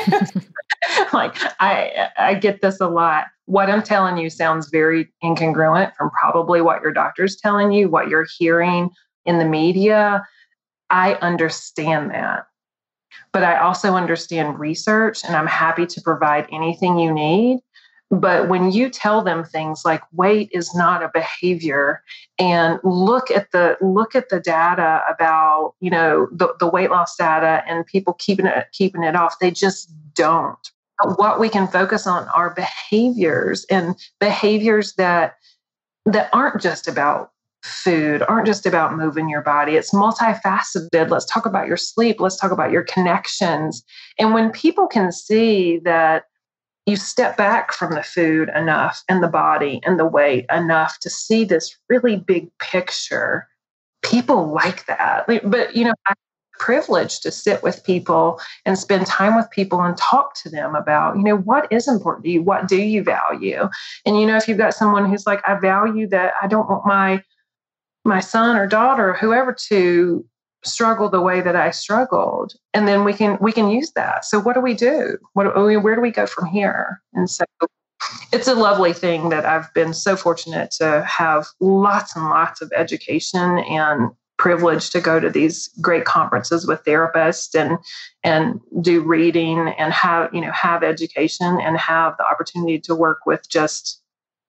Like, I I get this a lot. What I'm telling you sounds very incongruent from probably what your doctor's telling you, what you're hearing in the media. I understand that. But I also understand research, and I'm happy to provide anything you need. But when you tell them things like weight is not a behavior, and look at the look at the data about, you know, the, the weight loss data and people keeping it keeping it off, they just don't. What we can focus on are behaviors, and behaviors that that aren't just about food, aren't just about moving your body. It's multifaceted. Let's talk about your sleep. Let's talk about your connections. And when people can see that you step back from the food enough and the body and the weight enough to see this really big picture, people like that. But, you know, I'm privileged to sit with people and spend time with people and talk to them about, you know, what is important to you? What do you value? And, you know, if you've got someone who's like, I value that I don't want my my son or daughter or whoever to struggle the way that I struggled. And then we can, we can use that. So what do we do? What, where do we go from here? And so it's a lovely thing that I've been so fortunate to have lots and lots of education and privilege to go to these great conferences with therapists and, and do reading and have, you know, have education and have the opportunity to work with just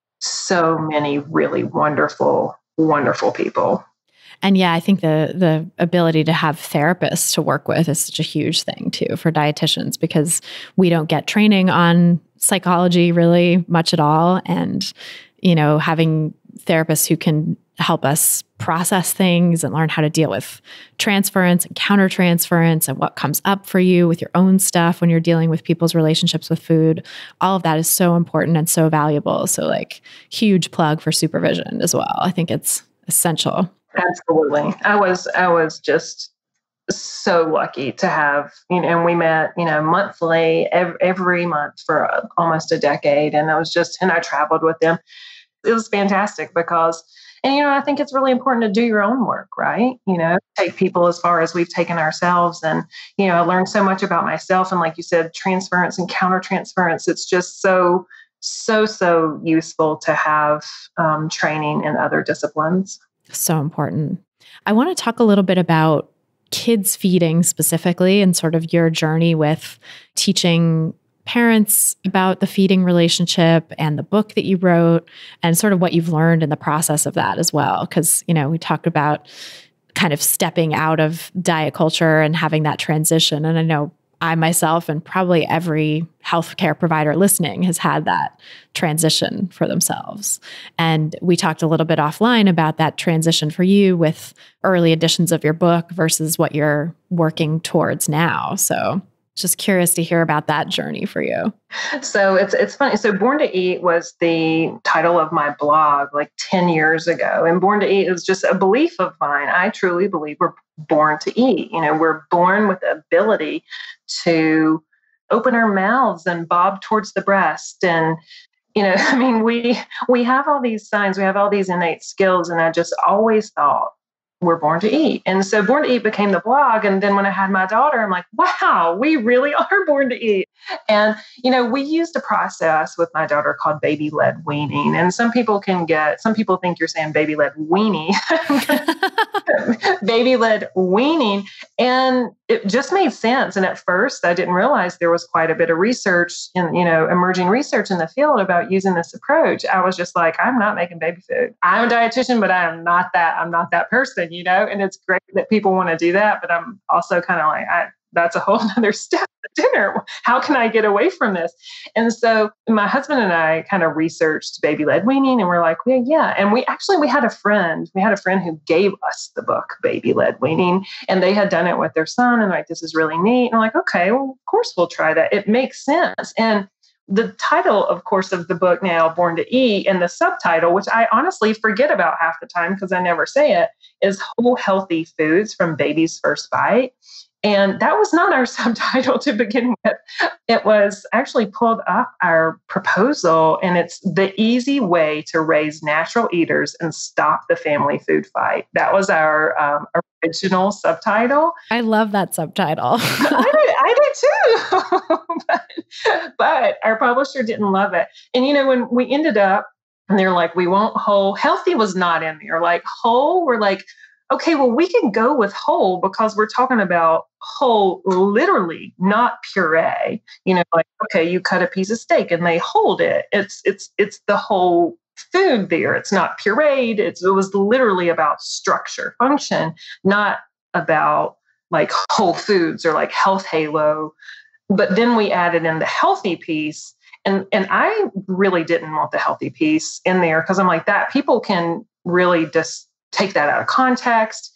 so many really wonderful wonderful people. And yeah, I think the the ability to have therapists to work with is such a huge thing too for dietitians, because we don't get training on psychology really much at all. And, you know, having therapists who can help us process things and learn how to deal with transference and countertransference and what comes up for you with your own stuff when you're dealing with people's relationships with food. All of that is so important and so valuable. So like huge plug for supervision as well. I think it's essential. Absolutely. I was, I was just so lucky to have, you know, and we met, you know, monthly, every, every month for uh, almost a decade. And I was just, and I traveled with them. It was fantastic because, and, you know, I think it's really important to do your own work, right? You know, take people as far as we've taken ourselves. And, you know, I learned so much about myself. And like you said, transference and countertransference, it's just so, so, so useful to have um, training in other disciplines. So important. I want to talk a little bit about kids feeding specifically and sort of your journey with teaching parents about the feeding relationship and the book that you wrote and sort of what you've learned in the process of that as well. Because, you know, we talked about kind of stepping out of diet culture and having that transition. And I know I myself and probably every healthcare provider listening has had that transition for themselves. And we talked a little bit offline about that transition for you with early editions of your book versus what you're working towards now. So just curious to hear about that journey for you. So it's it's funny. So Born to Eat was the title of my blog like ten years ago. And Born to Eat is just a belief of mine. I truly believe we're born to eat. You know, we're born with the ability to open our mouths and bob towards the breast. And, you know, I mean, we we have all these signs, we have all these innate skills. And I just always thought, we're born to eat. And so Born to Eat became the blog. And then when I had my daughter, I'm like, wow, we really are born to eat. And, you know, we used a process with my daughter called baby-led weaning. And some people can get, some people think you're saying baby-led weenie. baby-led weaning. And it just made sense. And at first, I didn't realize there was quite a bit of research in, you know, emerging research in the field about using this approach. I was just like, I'm not making baby food. I'm a dietitian, but I am not that. I'm not that person, you know, and it's great that people want to do that. But I'm also kind of like, I, that's a whole other step at dinner. How can I get away from this? And so my husband and I kind of researched baby-led weaning, and we're like, yeah, yeah. And we actually, we had a friend, we had a friend who gave us the book, Baby-Led Weaning, and they had done it with their son, and like, this is really neat. And I'm like, okay, well, of course we'll try that. It makes sense. And the title, of course, of the book now, Born to Eat, and the subtitle, which I honestly forget about half the time because I never say it, is Whole Healthy Foods from Baby's First Bite. And that was not our subtitle to begin with. It was actually pulled up our proposal, and it's the easy way to raise natural eaters and stop the family food fight. That was our um, original subtitle. I love that subtitle. I did, I did too. but, but our publisher didn't love it. And, you know, when we ended up, and they're like, we want whole. Healthy was not in there. Like whole, we're like, okay, well, we can go with whole because we're talking about whole, literally, not puree. You know, like, okay, you cut a piece of steak and they hold it. It's it's it's the whole food there. It's not pureed. It's, it was literally about structure, function, not about like whole foods or like health halo. But then we added in the healthy piece. And, and I really didn't want the healthy piece in there because I'm like, that people can really just take that out of context.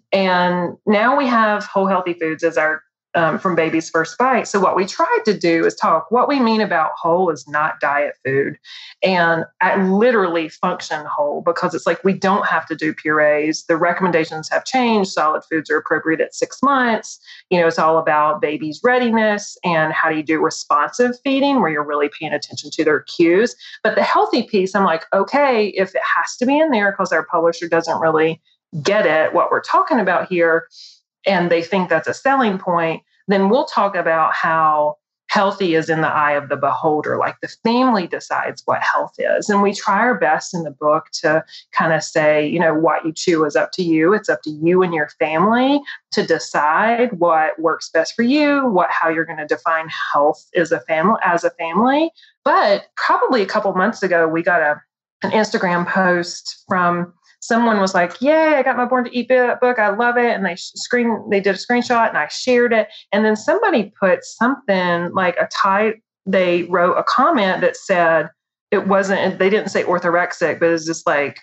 And now we have Whole Healthy Foods as our, um, from Baby's First Bite. So what we tried to do is talk, what we mean about whole is not diet food. And I literally function whole because it's like, we don't have to do purees. The recommendations have changed. Solid foods are appropriate at six months. You know, it's all about baby's readiness and how do you do responsive feeding where you're really paying attention to their cues. But the healthy piece, I'm like, okay, if it has to be in there because our publisher doesn't really get it, what we're talking about here, and they think that's a selling point, then we'll talk about how healthy is in the eye of the beholder. Like the family decides what health is. And we try our best in the book to kind of say, you know, what you chew is up to you. It's up to you and your family to decide what works best for you, what, how you're going to define health as a family, as a family. But probably a couple months ago, we got a, an Instagram post from someone was like, yay, I got my Born to Eat book. I love it. And they screen, they did a screenshot and I shared it. And then somebody put something like a tie, they wrote a comment that said it wasn't, they didn't say orthorexic, but it was just like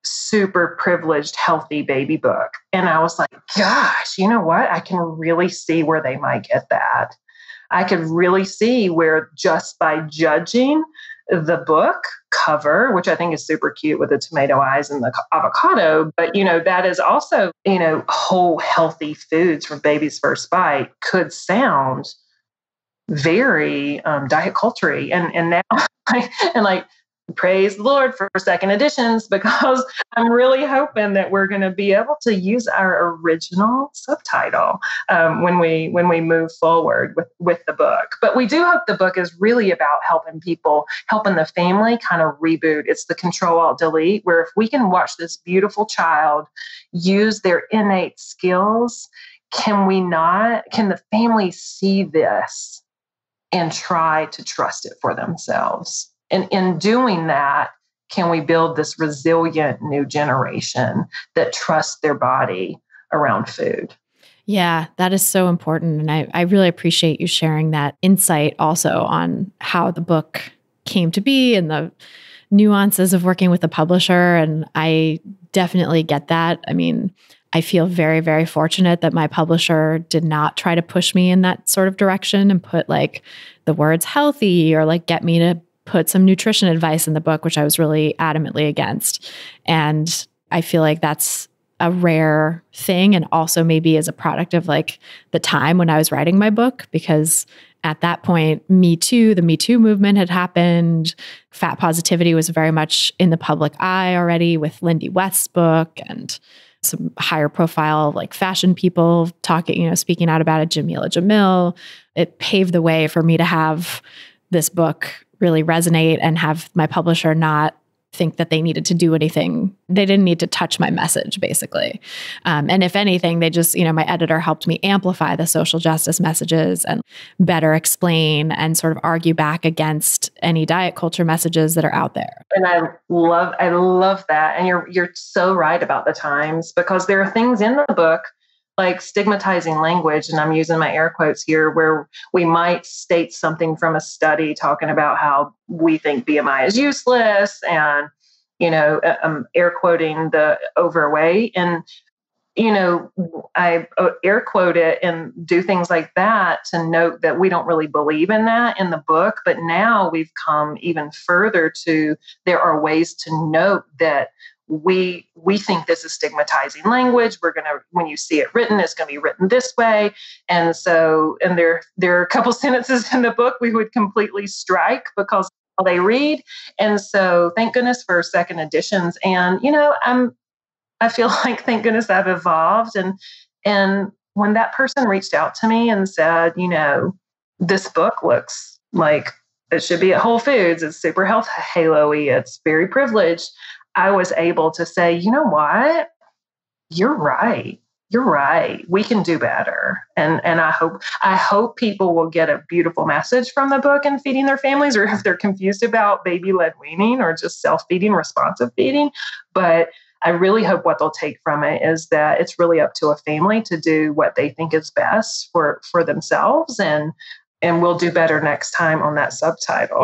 super privileged, healthy baby book. And I was like, gosh, you know what? I can really see where they might get that. I could really see where just by judging the book cover, which I think is super cute with the tomato eyes and the avocado, but you know, that is also, you know, whole healthy foods from Baby's First Bite could sound very um, diet culture-y. And, and now, and like, praise the Lord for second editions, because I'm really hoping that we're going to be able to use our original subtitle um, when we when we move forward with, with the book. But we do hope the book is really about helping people, helping the family kind of reboot. It's the Control Alt Delete, where if we can watch this beautiful child use their innate skills, can we not, can the family see this and try to trust it for themselves? And in doing that, can we build this resilient new generation that trusts their body around food? Yeah, that is so important. And I, I really appreciate you sharing that insight also on how the book came to be and the nuances of working with a publisher. And I definitely get that. I mean, I feel very, very fortunate that my publisher did not try to push me in that sort of direction and put like the words healthy or like get me to put some nutrition advice in the book, which I was really adamantly against. And I feel like that's a rare thing. And also maybe as a product of like the time when I was writing my book, because at that point, Me Too, the Me Too movement had happened. Fat positivity was very much in the public eye already with Lindy West's book and some higher profile like fashion people talking, you know, speaking out about it, Jamila Jamil. It paved the way for me to have this book really resonate and have my publisher not think that they needed to do anything. They didn't need to touch my message, basically. Um, and if anything, they just, you know, my editor helped me amplify the social justice messages and better explain and sort of argue back against any diet culture messages that are out there. And I love, I love that. And you're, you're so right about the times, because there are things in the book like stigmatizing language, and I'm using my air quotes here, where we might state something from a study talking about how we think B M I is useless, and, you know, I'm air quoting the overweight. And, you know, I air quote it and do things like that to note that we don't really believe in that in the book. But now we've come even further to, there are ways to note that we we think this is stigmatizing language. We're going to, when you see it written, it's going to be written this way. And so, and there, there are a couple sentences in the book we would completely strike because they read. And so thank goodness for second editions. And, you know, I'm, I feel like, thank goodness I've evolved. And, and when that person reached out to me and said, you know, this book looks like it should be at Whole Foods, it's super health halo-y, it's very privileged, I was able to say, you know what? You're right. You're right. We can do better. And and I hope I hope people will get a beautiful message from the book and feeding their families, or if they're confused about baby-led weaning or just self-feeding, responsive feeding. But I really hope what they'll take from it is that it's really up to a family to do what they think is best for, for themselves. And and we'll do better next time on that subtitle.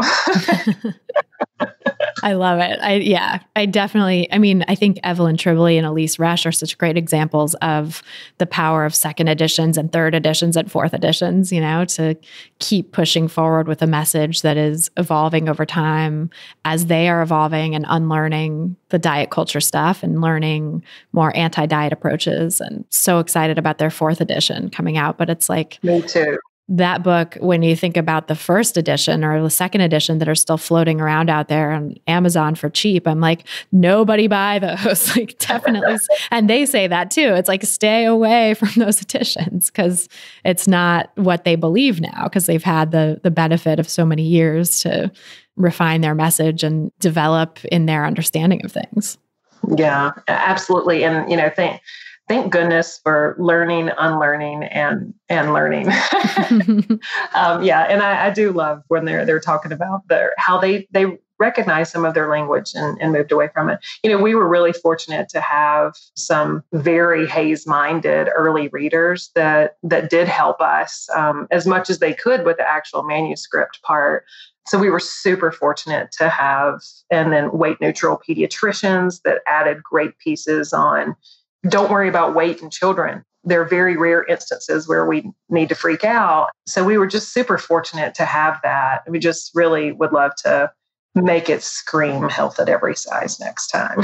I love it. I, yeah, I definitely, I mean, I think Evelyn Tribole and Elise Resch are such great examples of the power of second editions and third editions and fourth editions, you know, to keep pushing forward with a message that is evolving over time as they are evolving and unlearning the diet culture stuff and learning more anti-diet approaches. And so excited about their fourth edition coming out. But it's like, me too. That book, when you think about the first edition or the second edition that are still floating around out there on Amazon for cheap, I'm like, nobody buy those. Like, definitely. And they say that too. It's like, stay away from those editions because it's not what they believe now, because they've had the the benefit of so many years to refine their message and develop in their understanding of things. Yeah, absolutely. And, you know, thank Thank goodness for learning, unlearning, and and learning. um, yeah, and I, I do love when they're they're talking about their how they they recognize some of their language and, and moved away from it. You know, we were really fortunate to have some very Hays-minded early readers that that did help us um, as much as they could with the actual manuscript part. So we were super fortunate to have, and then weight neutral pediatricians that added great pieces on. Don't worry about weight in children. There are very rare instances where we need to freak out. So we were just super fortunate to have that. We just really would love to make it scream health at every size next time.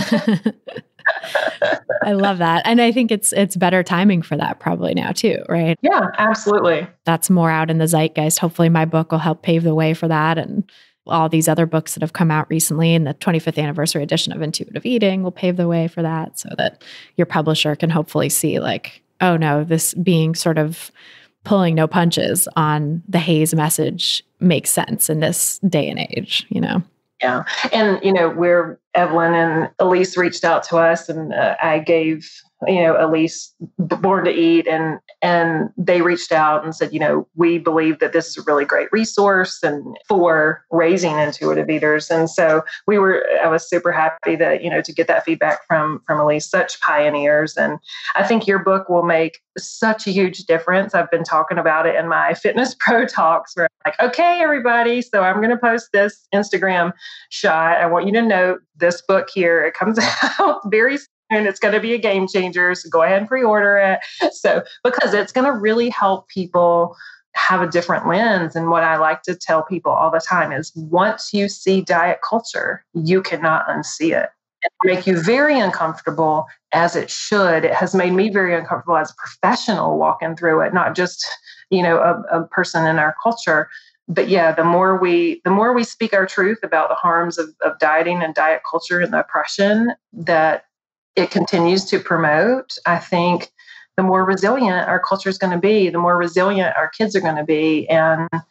I love that. And I think it's it's better timing for that probably now too, right? Yeah, absolutely. That's more out in the zeitgeist. Hopefully my book will help pave the way for that. And all these other books that have come out recently, and the twenty-fifth anniversary edition of Intuitive Eating will pave the way for that, so that your publisher can hopefully see like, oh no, this being sort of pulling no punches on the Hays message makes sense in this day and age, you know? Yeah. And, you know, we're, Evelyn and Elise reached out to us, and uh, I gave, you know, Elise Born to Eat, and, and they reached out and said, you know, we believe that this is a really great resource and for raising intuitive eaters. And so we were, I was super happy that, you know, to get that feedback from, from Elise, such pioneers. And I think your book will make such a huge difference. I've been talking about it in my Fitness Pro talks where I'm like, okay, everybody, so I'm going to post this Instagram shot. I want you to note this book here. It comes out very soon. And it's going to be a game changer. So go ahead and pre-order it. So, because it's going to really help people have a different lens. And what I like to tell people all the time is once you see diet culture, you cannot unsee it. It make you very uncomfortable, as it should. It has made me very uncomfortable as a professional walking through it, not just, you know, a, a person in our culture. But yeah, the more we the more we speak our truth about the harms of, of dieting and diet culture and the oppression that it continues to promote, I think the more resilient our culture is going to be, the more resilient our kids are going to be. And,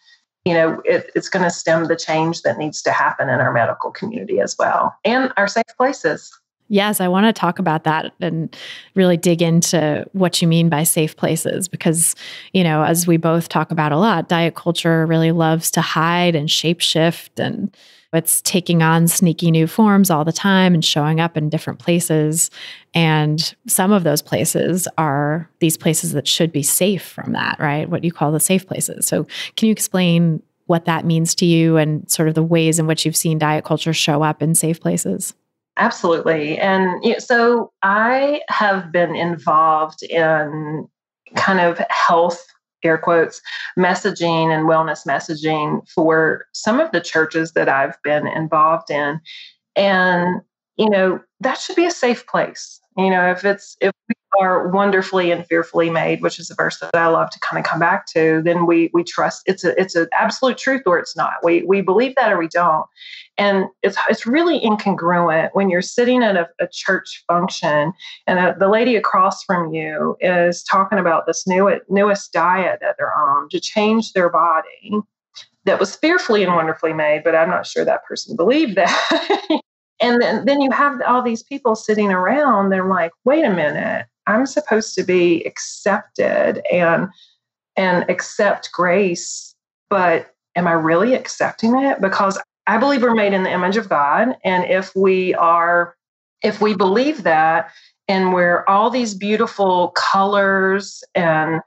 you know, it, it's going to stem the change that needs to happen in our medical community as well, and our safe places. Yes, I want to talk about that and really dig into what you mean by safe places, because, you know, as we both talk about a lot, diet culture really loves to hide and shapeshift, and it's taking on sneaky new forms all the time and showing up in different places. And some of those places are these places that should be safe from that, right? What you call the safe places. So can you explain what that means to you and sort of the ways in which you've seen diet culture show up in safe places? Absolutely. And you know, so I have been involved in kind of health, air quotes, messaging and wellness messaging for some of the churches that I've been involved in. And, you know, that should be a safe place. You know, if it's, if we are wonderfully and fearfully made, which is a verse that I love to kind of come back to, then we, we trust it's a, it's an absolute truth or it's not. We, we believe that or we don't. And it's, it's really incongruent when you're sitting at a, a church function and a, the lady across from you is talking about this new, newest diet that they're on to change their body that was fearfully and wonderfully made, but I'm not sure that person believed that. And then, then you have all these people sitting around. They're like, wait a minute, I'm supposed to be accepted and and accept grace, but am I really accepting it? Because I believe we're made in the image of God. And if we are, if we believe that, and we're all these beautiful colors and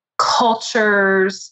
cultures,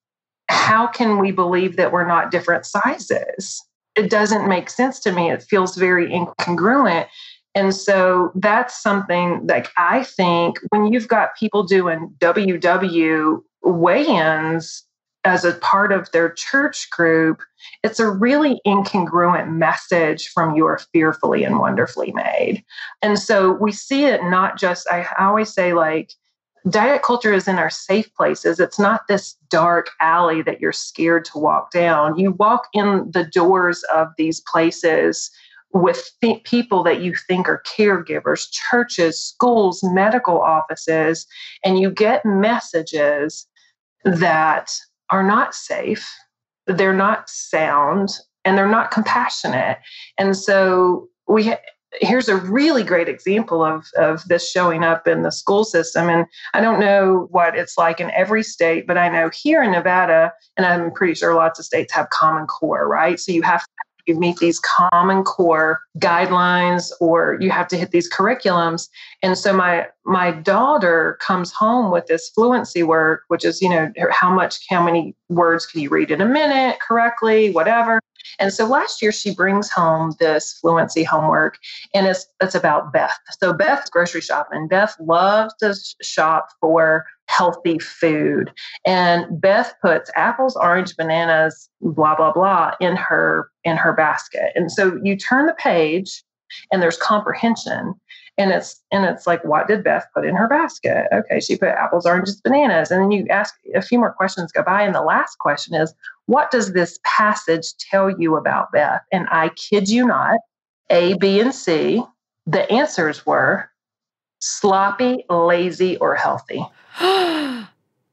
how can we believe that we're not different sizes? It doesn't make sense to me. It feels very incongruent. And so that's something like I think when you've got people doing W W weigh-ins as a part of their church group, it's a really incongruent message from your fearfully and wonderfully made. And so we see it not just, I always say like, diet culture is in our safe places. It's not this dark alley that you're scared to walk down. You walk in the doors of these places with th- people that you think are caregivers, churches, schools, medical offices, and you get messages that are not safe, they're not sound, and they're not compassionate. And so we ha- here's a really great example of, of this showing up in the school system. And I don't know what it's like in every state, but I know here in Nevada, and I'm pretty sure lots of states have Common Core, right? So you have to you meet these Common Core guidelines, or you have to hit these curriculums. And so my my daughter comes home with this fluency work, which is, you know, how much, how many words can you read in a minute correctly, whatever. And so last year she brings home this fluency homework, and it's it's about Beth. So Beth's grocery shopping. Beth loves to shop for healthy food. And Beth puts apples, orange, bananas, blah, blah, blah in her in her basket. And so you turn the page and there's comprehension. And it's and it's like, what did Beth put in her basket? Okay, she put apples, oranges, bananas. And then you ask a few more questions go by. And the last question is, what does this passage tell you about Beth? And I kid you not, A, B, and C, the answers were sloppy, lazy, or healthy. Oh.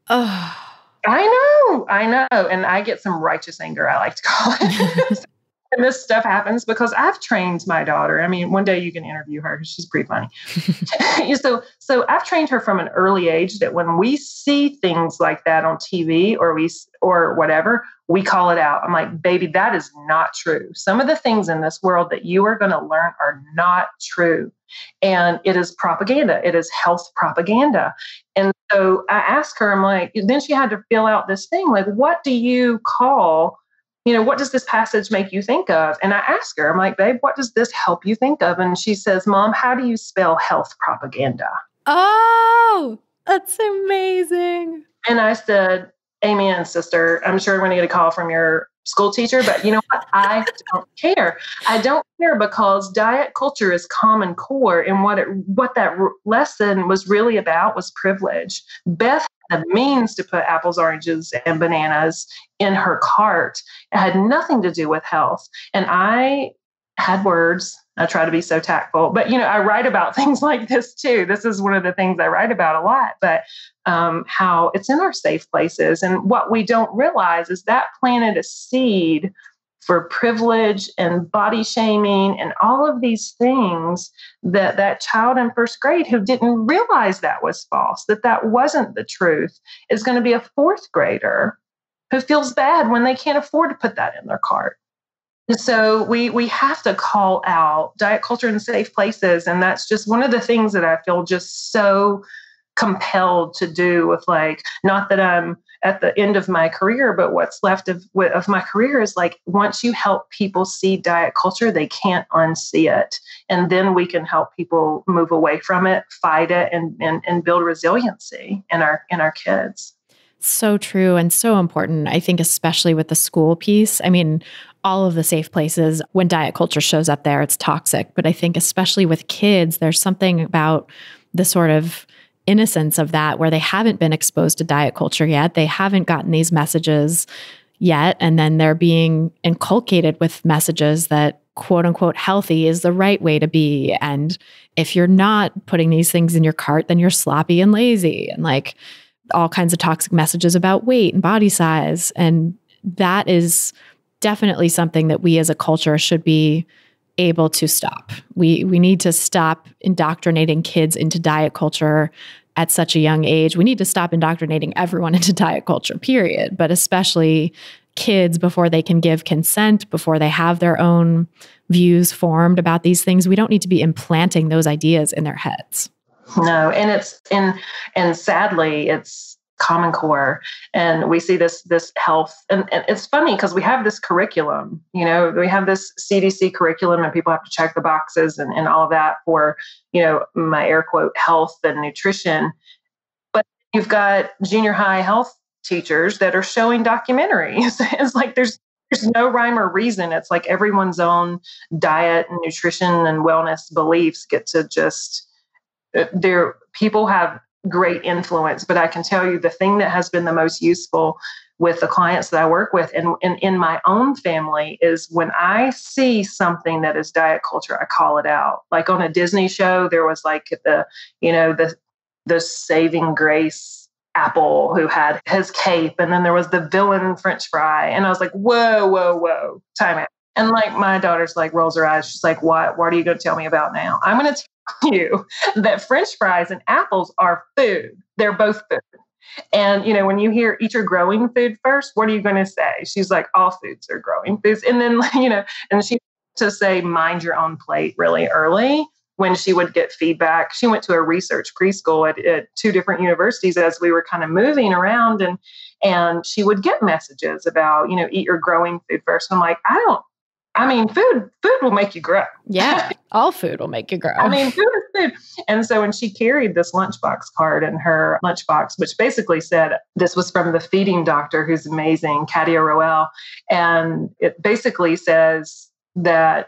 I know, I know. And I get some righteous anger, I like to call it. And this stuff happens because I've trained my daughter. I mean, one day you can interview her because she's pretty funny. so, so I've trained her from an early age that when we see things like that on T V or we or whatever, we call it out. I'm like, baby, that is not true. Some of the things in this world that you are going to learn are not true. And it is propaganda. It is health propaganda. And so I asked her, I'm like, then she had to fill out this thing. Like, what do you call You know, what does this passage make you think of? And I ask her, I'm like, babe, what does this help you think of? And she says, Mom, how do you spell health propaganda? Oh, that's amazing. And I said, amen, sister. I'm sure I'm going to get a call from your school teacher, but you know what? I don't care. I don't care because diet culture is Common Core. And what it, what that r- lesson was really about was privilege. Beth had the means to put apples, oranges, and bananas in her cart. It had nothing to do with health. And I had words I try to be so tactful, but you know, I write about things like this too. This is one of the things I write about a lot, but um, how it's in our safe places. And what we don't realize is that planted a seed for privilege and body shaming and all of these things that that child in first grade who didn't realize that was false, that that wasn't the truth, is going to be a fourth grader who feels bad when they can't afford to put that in their cart. And so we we have to call out diet culture in safe places. And that's just one of the things that I feel just so compelled to do with, like, not that I'm at the end of my career, but what's left of, of my career is like, once you help people see diet culture, they can't unsee it. And then we can help people move away from it, fight it, and and, and build resiliency in our in our kids. So true and so important. I think especially with the school piece. I mean, all of the safe places, when diet culture shows up there, it's toxic. But I think especially with kids, there's something about the sort of innocence of that where they haven't been exposed to diet culture yet. They haven't gotten these messages yet. And then they're being inculcated with messages that quote unquote healthy is the right way to be. And if you're not putting these things in your cart, then you're sloppy and lazy, and like all kinds of toxic messages about weight and body size. And that is definitely something that we as a culture should be able to stop. We we need to stop indoctrinating kids into diet culture at such a young age. We need to stop indoctrinating everyone into diet culture, period, but especially kids before they can give consent, before they have their own views formed about these things. We don't need to be implanting those ideas in their heads. No, and it's and and sadly, it's Common Core, and we see this this health, and, and it's funny because we have this curriculum. You know, we have this C D C curriculum, and people have to check the boxes and, and all of that for, you know, my air quote health and nutrition. But you've got junior high health teachers that are showing documentaries. It's like there's there's no rhyme or reason. It's like everyone's own diet and nutrition and wellness beliefs get to just. There, people have great influence, but I can tell you the thing that has been the most useful with the clients that I work with and, and in my own family is when I see something that is diet culture, I call it out. Like on a Disney show, there was like the, you know, the, the saving grace apple who had his cape. And then there was the villain French fry. And I was like, whoa, whoa, whoa, time out. And like my daughter's like rolls her eyes. She's like, what, what are you going to tell me about now? I'm going to tell you that French fries and apples are food. They're both food. And, you know, when you hear eat your growing food first, what are you going to say? She's like, all foods are growing foods. And then, you know, and she to say, mind your own plate really early when she would get feedback. She went to a research preschool at, at two different universities as we were kind of moving around, and, and she would get messages about, you know, eat your growing food first. And I'm like, I don't, I mean, food, food will make you grow. Yeah. All food will make you grow. I mean, food is food. And so when she carried this lunchbox card in her lunchbox, which basically said, this was from the feeding doctor, who's amazing, Katia Roel. And it basically says that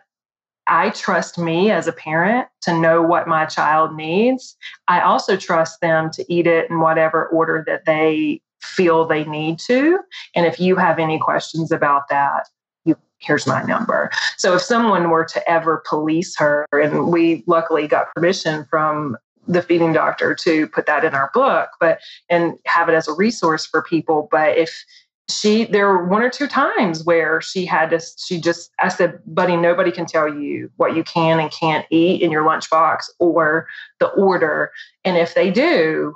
I trust me as a parent to know what my child needs. I also trust them to eat it in whatever order that they feel they need to. And if you have any questions about that, here's my number. So if someone were to ever police her, and we luckily got permission from the feeding doctor to put that in our book, but and have it as a resource for people. But if she, there were one or two times where she had to, she just, I said, buddy, nobody can tell you what you can and can't eat in your lunchbox or the order. And if they do,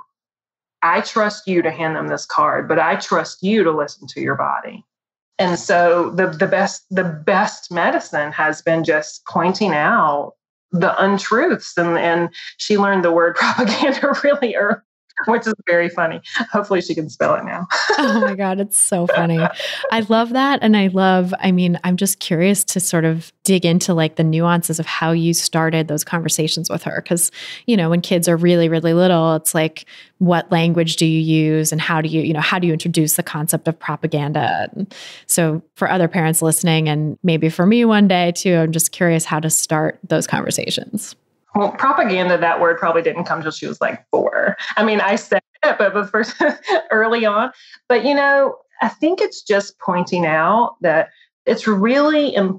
I trust you to hand them this card, but I trust you to listen to your body. And so the the best the best medicine has been just pointing out the untruths. And, and she learned the word propaganda really early, which is very funny. Hopefully she can spell it now. Oh my God, it's so funny. I love that. And I love, I mean, I'm just curious to sort of dig into like the nuances of how you started those conversations with her. Because, you know, when kids are really, really little, it's like, what language do you use and how do you, you know, how do you introduce the concept of propaganda? And so for other parents listening, and maybe for me one day too, I'm just curious how to start those conversations. Well, propaganda, that word probably didn't come till she was like four. I mean, I said it, but the first early on. But, you know, I think it's just pointing out that it's really,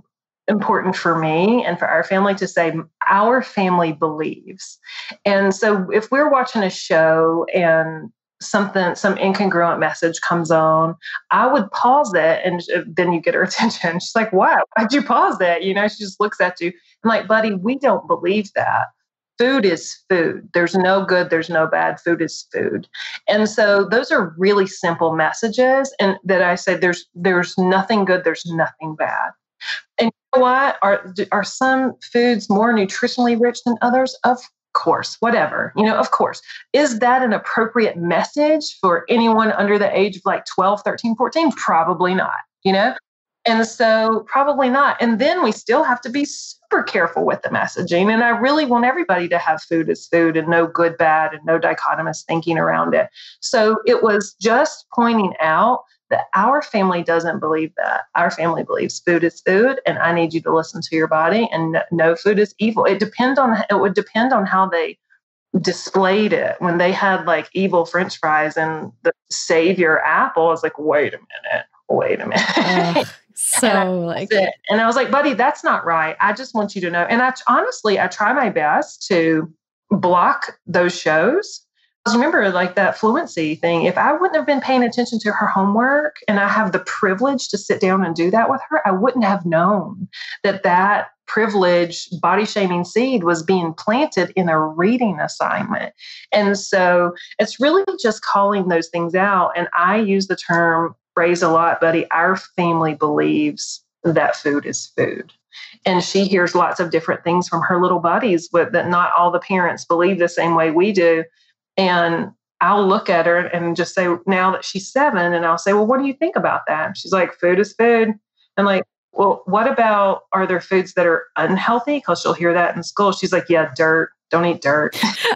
important for me and for our family to say, our family believes. And so if we're watching a show and something, some incongruent message comes on, I would pause it, and then you get her attention. She's like, wow, why'd you pause that? You know, she just looks at you. I'm like, buddy, we don't believe that. Food is food. There's no good, there's no bad. Food is food. And so those are really simple messages. And that I said, there's there's nothing good, there's nothing bad. And you know what? Are, are some foods more nutritionally rich than others? Of course, whatever, you know, of course. Is that an appropriate message for anyone under the age of like twelve, thirteen, fourteen? Probably not, you know? And so probably not. And then we still have to be super careful with the messaging. And I really want everybody to have food as food and no good, bad, and no dichotomous thinking around it. So it was just pointing out that our family doesn't believe that. Our family believes food is food, and I need you to listen to your body, and no, no food is evil. It depend on it would depend on how they displayed it. When they had like evil French fries and the savior apple, I was like, wait a minute, wait a minute. Uh, so and I, like, and I was like, buddy, that's not right. I just want you to know. And I honestly, I try my best to block those shows. Remember, like that fluency thing, if I wouldn't have been paying attention to her homework and I have the privilege to sit down and do that with her, I wouldn't have known that that privilege body shaming seed was being planted in a reading assignment. And so it's really just calling those things out. And I use the term phrase a lot, buddy, our family believes that food is food. And she hears lots of different things from her little buddies, but that not all the parents believe the same way we do. And I'll look at her and just say, now that she's seven, and I'll say, well, what do you think about that? And she's like, food is food. I'm like, well, what about, are there foods that are unhealthy? Because she'll hear that in school. She's like, yeah, dirt. Don't eat dirt.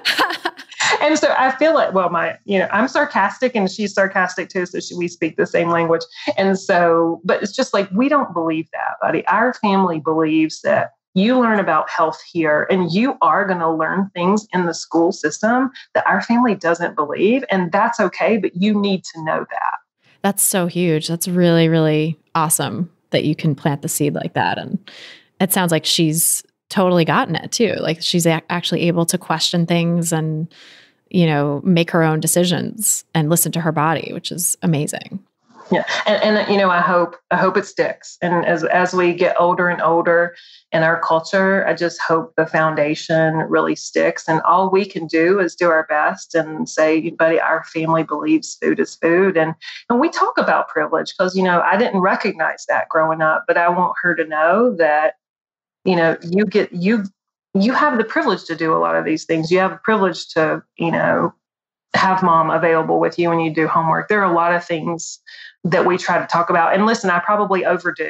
And so I feel like, well, my, you know, I'm sarcastic and she's sarcastic too. So she, we speak the same language. And so, but it's just like, we don't believe that, buddy. Our family believes that you learn about health here, and you are going to learn things in the school system that our family doesn't believe. And that's okay, but you need to know that. That's so huge. That's really, really awesome that you can plant the seed like that. And it sounds like she's totally gotten it too. Like she's a- actually able to question things and, you know, make her own decisions and listen to her body, which is amazing. Yeah. And, and, you know, I hope, I hope it sticks. And as, as we get older and older in our culture, I just hope the foundation really sticks. And all we can do is do our best and say, buddy, our family believes food is food. And, and we talk about privilege because, you know, I didn't recognize that growing up, but I want her to know that, you know, you get, you, you have the privilege to do a lot of these things. You have the privilege to, you know, have mom available with you when you do homework. There are a lot of things that we try to talk about. And listen, I probably overdo.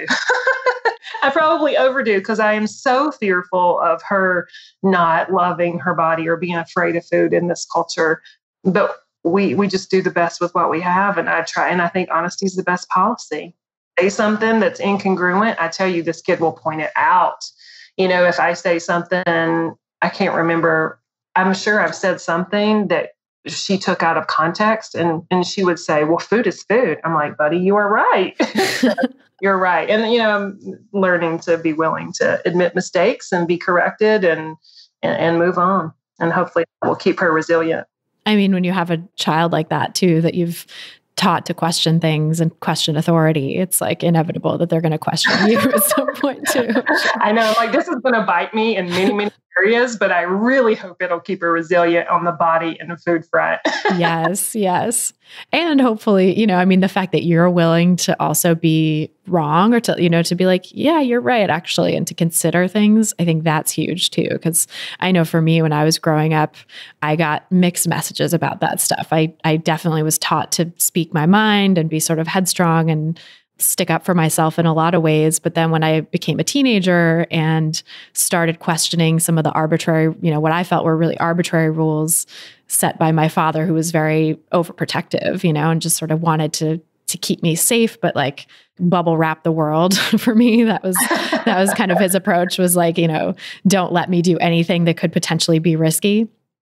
I probably overdo because I am so fearful of her not loving her body or being afraid of food in this culture. But we we just do the best with what we have. And I try, and I think honesty is the best policy. Say something that's incongruent, I tell you, this kid will point it out. You know, if I say something, I can't remember, I'm sure I've said something that she took out of context, and, and she would say, well, food is food. I'm like, buddy, you are right. You're right. And, you know, I'm learning to be willing to admit mistakes and be corrected and, and, and move on. And hopefully that will keep her resilient. I mean, when you have a child like that too, that you've taught to question things and question authority, it's like inevitable that they're going to question you at some point too. I know, like this is going to bite me in many, many areas, but I really hope it'll keep her resilient on the body and the food front. Yes, yes. And hopefully, you know, I mean, the fact that you're willing to also be wrong or to, you know, to be like, yeah, you're right, actually, and to consider things, I think that's huge too. Because I know for me, when I was growing up, I got mixed messages about that stuff. I, I definitely was taught to speak my mind and be sort of headstrong and stick up for myself in a lot of ways. But then when I became a teenager and started questioning some of the arbitrary, you know, what I felt were really arbitrary rules set by my father, who was very overprotective, you know, and just sort of wanted to to keep me safe, but like bubble wrap the world for me. That was that was kind of his approach, was like, you know, don't let me do anything that could potentially be risky.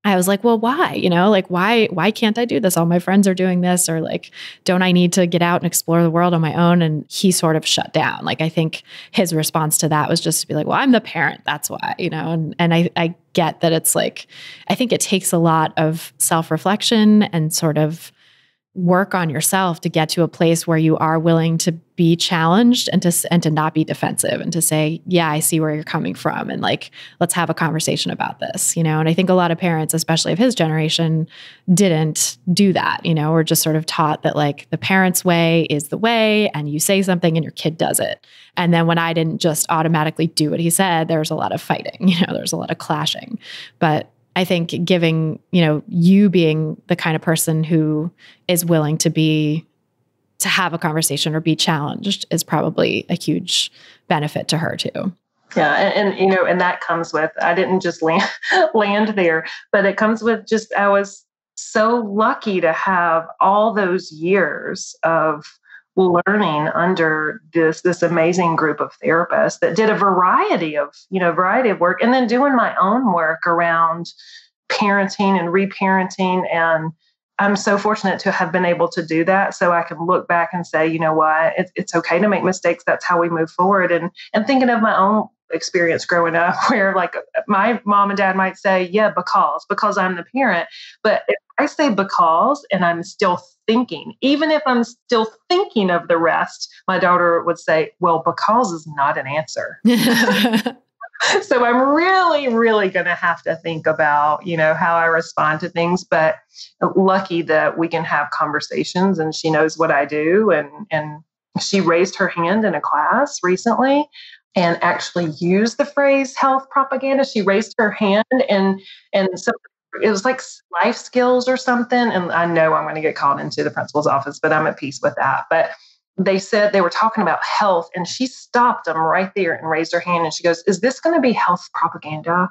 I was like, well, why? You know, like, why, why can't I do this? All my friends are doing this, or like, don't I need to get out and explore the world on my own? And he sort of shut down. Like, I think his response to that was just to be like, well, I'm the parent. That's why, you know, and, and I, I get that it's like, I think it takes a lot of self-reflection and sort of work on yourself to get to a place where you are willing to be challenged and to and to not be defensive and to say, yeah, I see where you're coming from. And like, let's have a conversation about this, you know? And I think a lot of parents, especially of his generation, didn't do that, you know, or just sort of taught that like the parent's way is the way, and you say something and your kid does it. And then when I didn't just automatically do what he said, there was a lot of fighting, you know, there was a lot of clashing. But I think giving, you know, you being the kind of person who is willing to be, to have a conversation or be challenged is probably a huge benefit to her too. Yeah. And, and you know, and that comes with, I didn't just land, land there, but it comes with just, I was so lucky to have all those years of learning under this this amazing group of therapists that did a variety of, you know, variety of work, and then doing my own work around parenting and reparenting. And I'm so fortunate to have been able to do that. So I can look back and say, you know what, it, it's okay to make mistakes. That's how we move forward. And and thinking of my own experience growing up, where like my mom and dad might say, yeah, because, because I'm the parent. But if I say because, and I'm still thinking, even if I'm still thinking of the rest, my daughter would say, well, because is not an answer. So I'm really, really going to have to think about, you know, how I respond to things, but lucky that we can have conversations and she knows what I do. And, and she raised her hand in a class recently and actually used the phrase health propaganda. She raised her hand and, and so it was like life skills or something. And I know I'm going to get called into the principal's office, but I'm at peace with that. But they said they were talking about health, and she stopped them right there and raised her hand. And she goes, is this going to be health propaganda?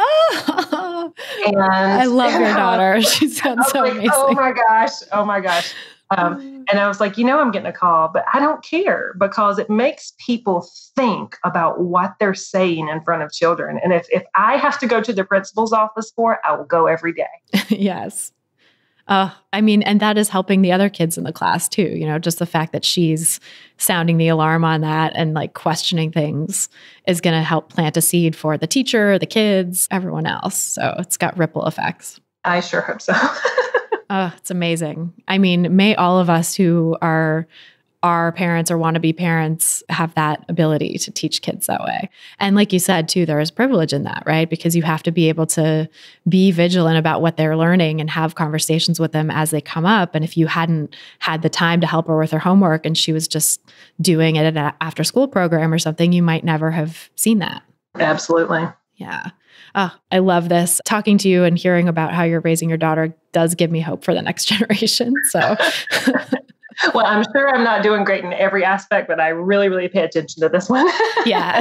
Oh, and I love your daughter. She sounds so like, amazing. Oh my gosh. Oh my gosh. Um, and I was like, you know, I'm getting a call, but I don't care, because it makes people think about what they're saying in front of children. And if, if I have to go to the principal's office for it, I will go every day. Yes. Uh, I mean, and that is helping the other kids in the class too. You know, just the fact that she's sounding the alarm on that and like questioning things is going to help plant a seed for the teacher, the kids, everyone else. So it's got ripple effects. I sure hope so. Oh, it's amazing. I mean, may all of us who are are parents or want to be parents have that ability to teach kids that way. And like you said, too, there is privilege in that, right? Because you have to be able to be vigilant about what they're learning and have conversations with them as they come up. And if you hadn't had the time to help her with her homework and she was just doing it at an after school program or something, you might never have seen that. Absolutely. Yeah. Oh, I love this. Talking to you and hearing about how you're raising your daughter does give me hope for the next generation. So... Well, I'm sure I'm not doing great in every aspect, but I really, really pay attention to this one. Yeah.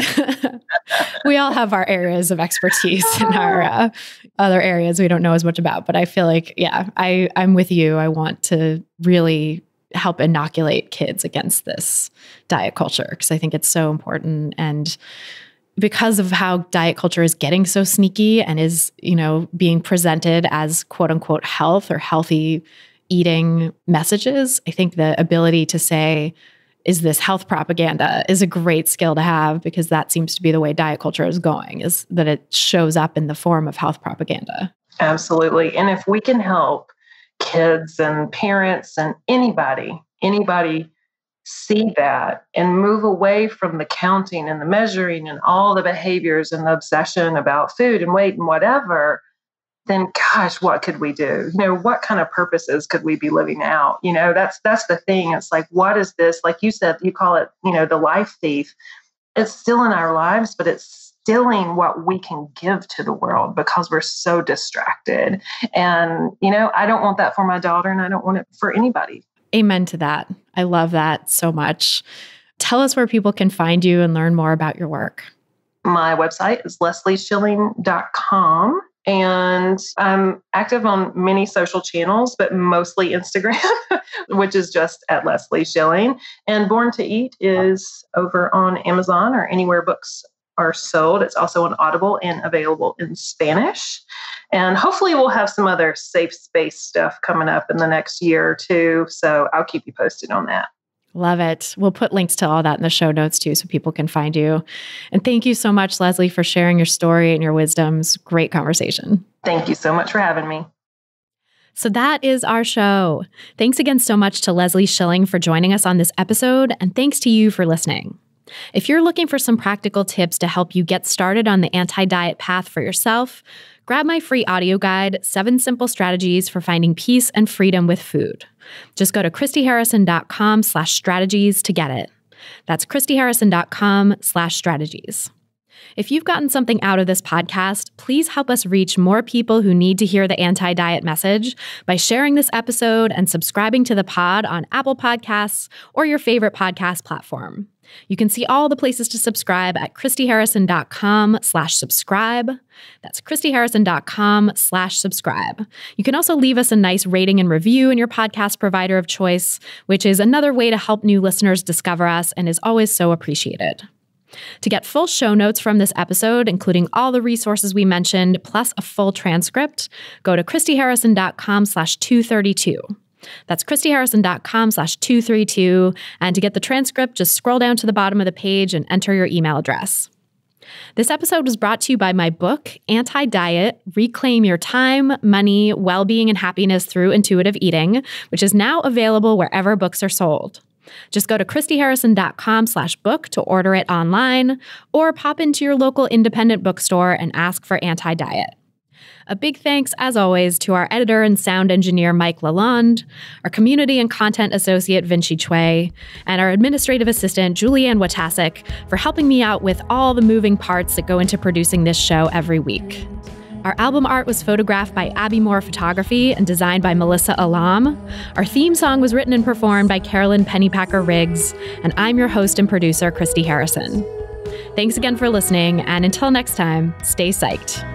We all have our areas of expertise and our uh, other areas we don't know as much about. But I feel like, yeah, I, I'm with you. I want to really help inoculate kids against this diet culture because I think it's so important. And because of how diet culture is getting so sneaky and is, you know, being presented as quote unquote health or healthy eating messages, I think the ability to say, is this health propaganda, is a great skill to have, because that seems to be the way diet culture is going, is that it shows up in the form of health propaganda. Absolutely. And if we can help kids and parents and anybody, anybody see that and move away from the counting and the measuring and all the behaviors and the obsession about food and weight and whatever, then gosh, what could we do? You know, what kind of purposes could we be living out? You know, that's that's the thing. It's like, what is this? Like you said, you call it, you know, the life thief. It's still in our lives, but it's stealing what we can give to the world because we're so distracted. And, you know, I don't want that for my daughter, and I don't want it for anybody. Amen to that. I love that so much. Tell us where people can find you and learn more about your work. My website is leslie schilling dot com. And I'm active on many social channels, but mostly Instagram, which is just at Leslie Schilling. And Born to Eat is over on Amazon or anywhere books are sold. It's also on Audible and available in Spanish. And hopefully we'll have some other safe space stuff coming up in the next year or two. So I'll keep you posted on that. Love it. We'll put links to all that in the show notes too, so people can find you. And thank you so much, Leslie, for sharing your story and your wisdoms. Great conversation. Thank you so much for having me. So that is our show. Thanks again so much to Leslie Schilling for joining us on this episode, and thanks to you for listening. If you're looking for some practical tips to help you get started on the anti-diet path for yourself, grab my free audio guide, Seven Simple Strategies for Finding Peace and Freedom with Food. Just go to christyharrison.com slash strategies to get it. That's christyharrison.com slash strategies. If you've gotten something out of this podcast, please help us reach more people who need to hear the anti-diet message by sharing this episode and subscribing to the pod on Apple Podcasts or your favorite podcast platform. You can see all the places to subscribe at christyharrison.com slash subscribe. That's christyharrison.com slash subscribe. You can also leave us a nice rating and review in your podcast provider of choice, which is another way to help new listeners discover us and is always so appreciated. To get full show notes from this episode, including all the resources we mentioned, plus a full transcript, go to christyharrison.com slash 232. That's christyharrison.com slash 232. And to get the transcript, just scroll down to the bottom of the page and enter your email address. This episode was brought to you by my book, Anti-Diet, Reclaim Your Time, Money, Well-Being, and Happiness Through Intuitive Eating, which is now available wherever books are sold. Just go to christyharrison.com slash book to order it online, or pop into your local independent bookstore and ask for Anti-Diet. A big thanks, as always, to our editor and sound engineer, Mike Lalonde, our community and content associate, Vinci Chue, and our administrative assistant, Julianne Watasek, for helping me out with all the moving parts that go into producing this show every week. Our album art was photographed by Abby Moore Photography and designed by Melissa Alam. Our theme song was written and performed by Carolyn Pennypacker Riggs, and I'm your host and producer, Christy Harrison. Thanks again for listening, and until next time, stay psyched.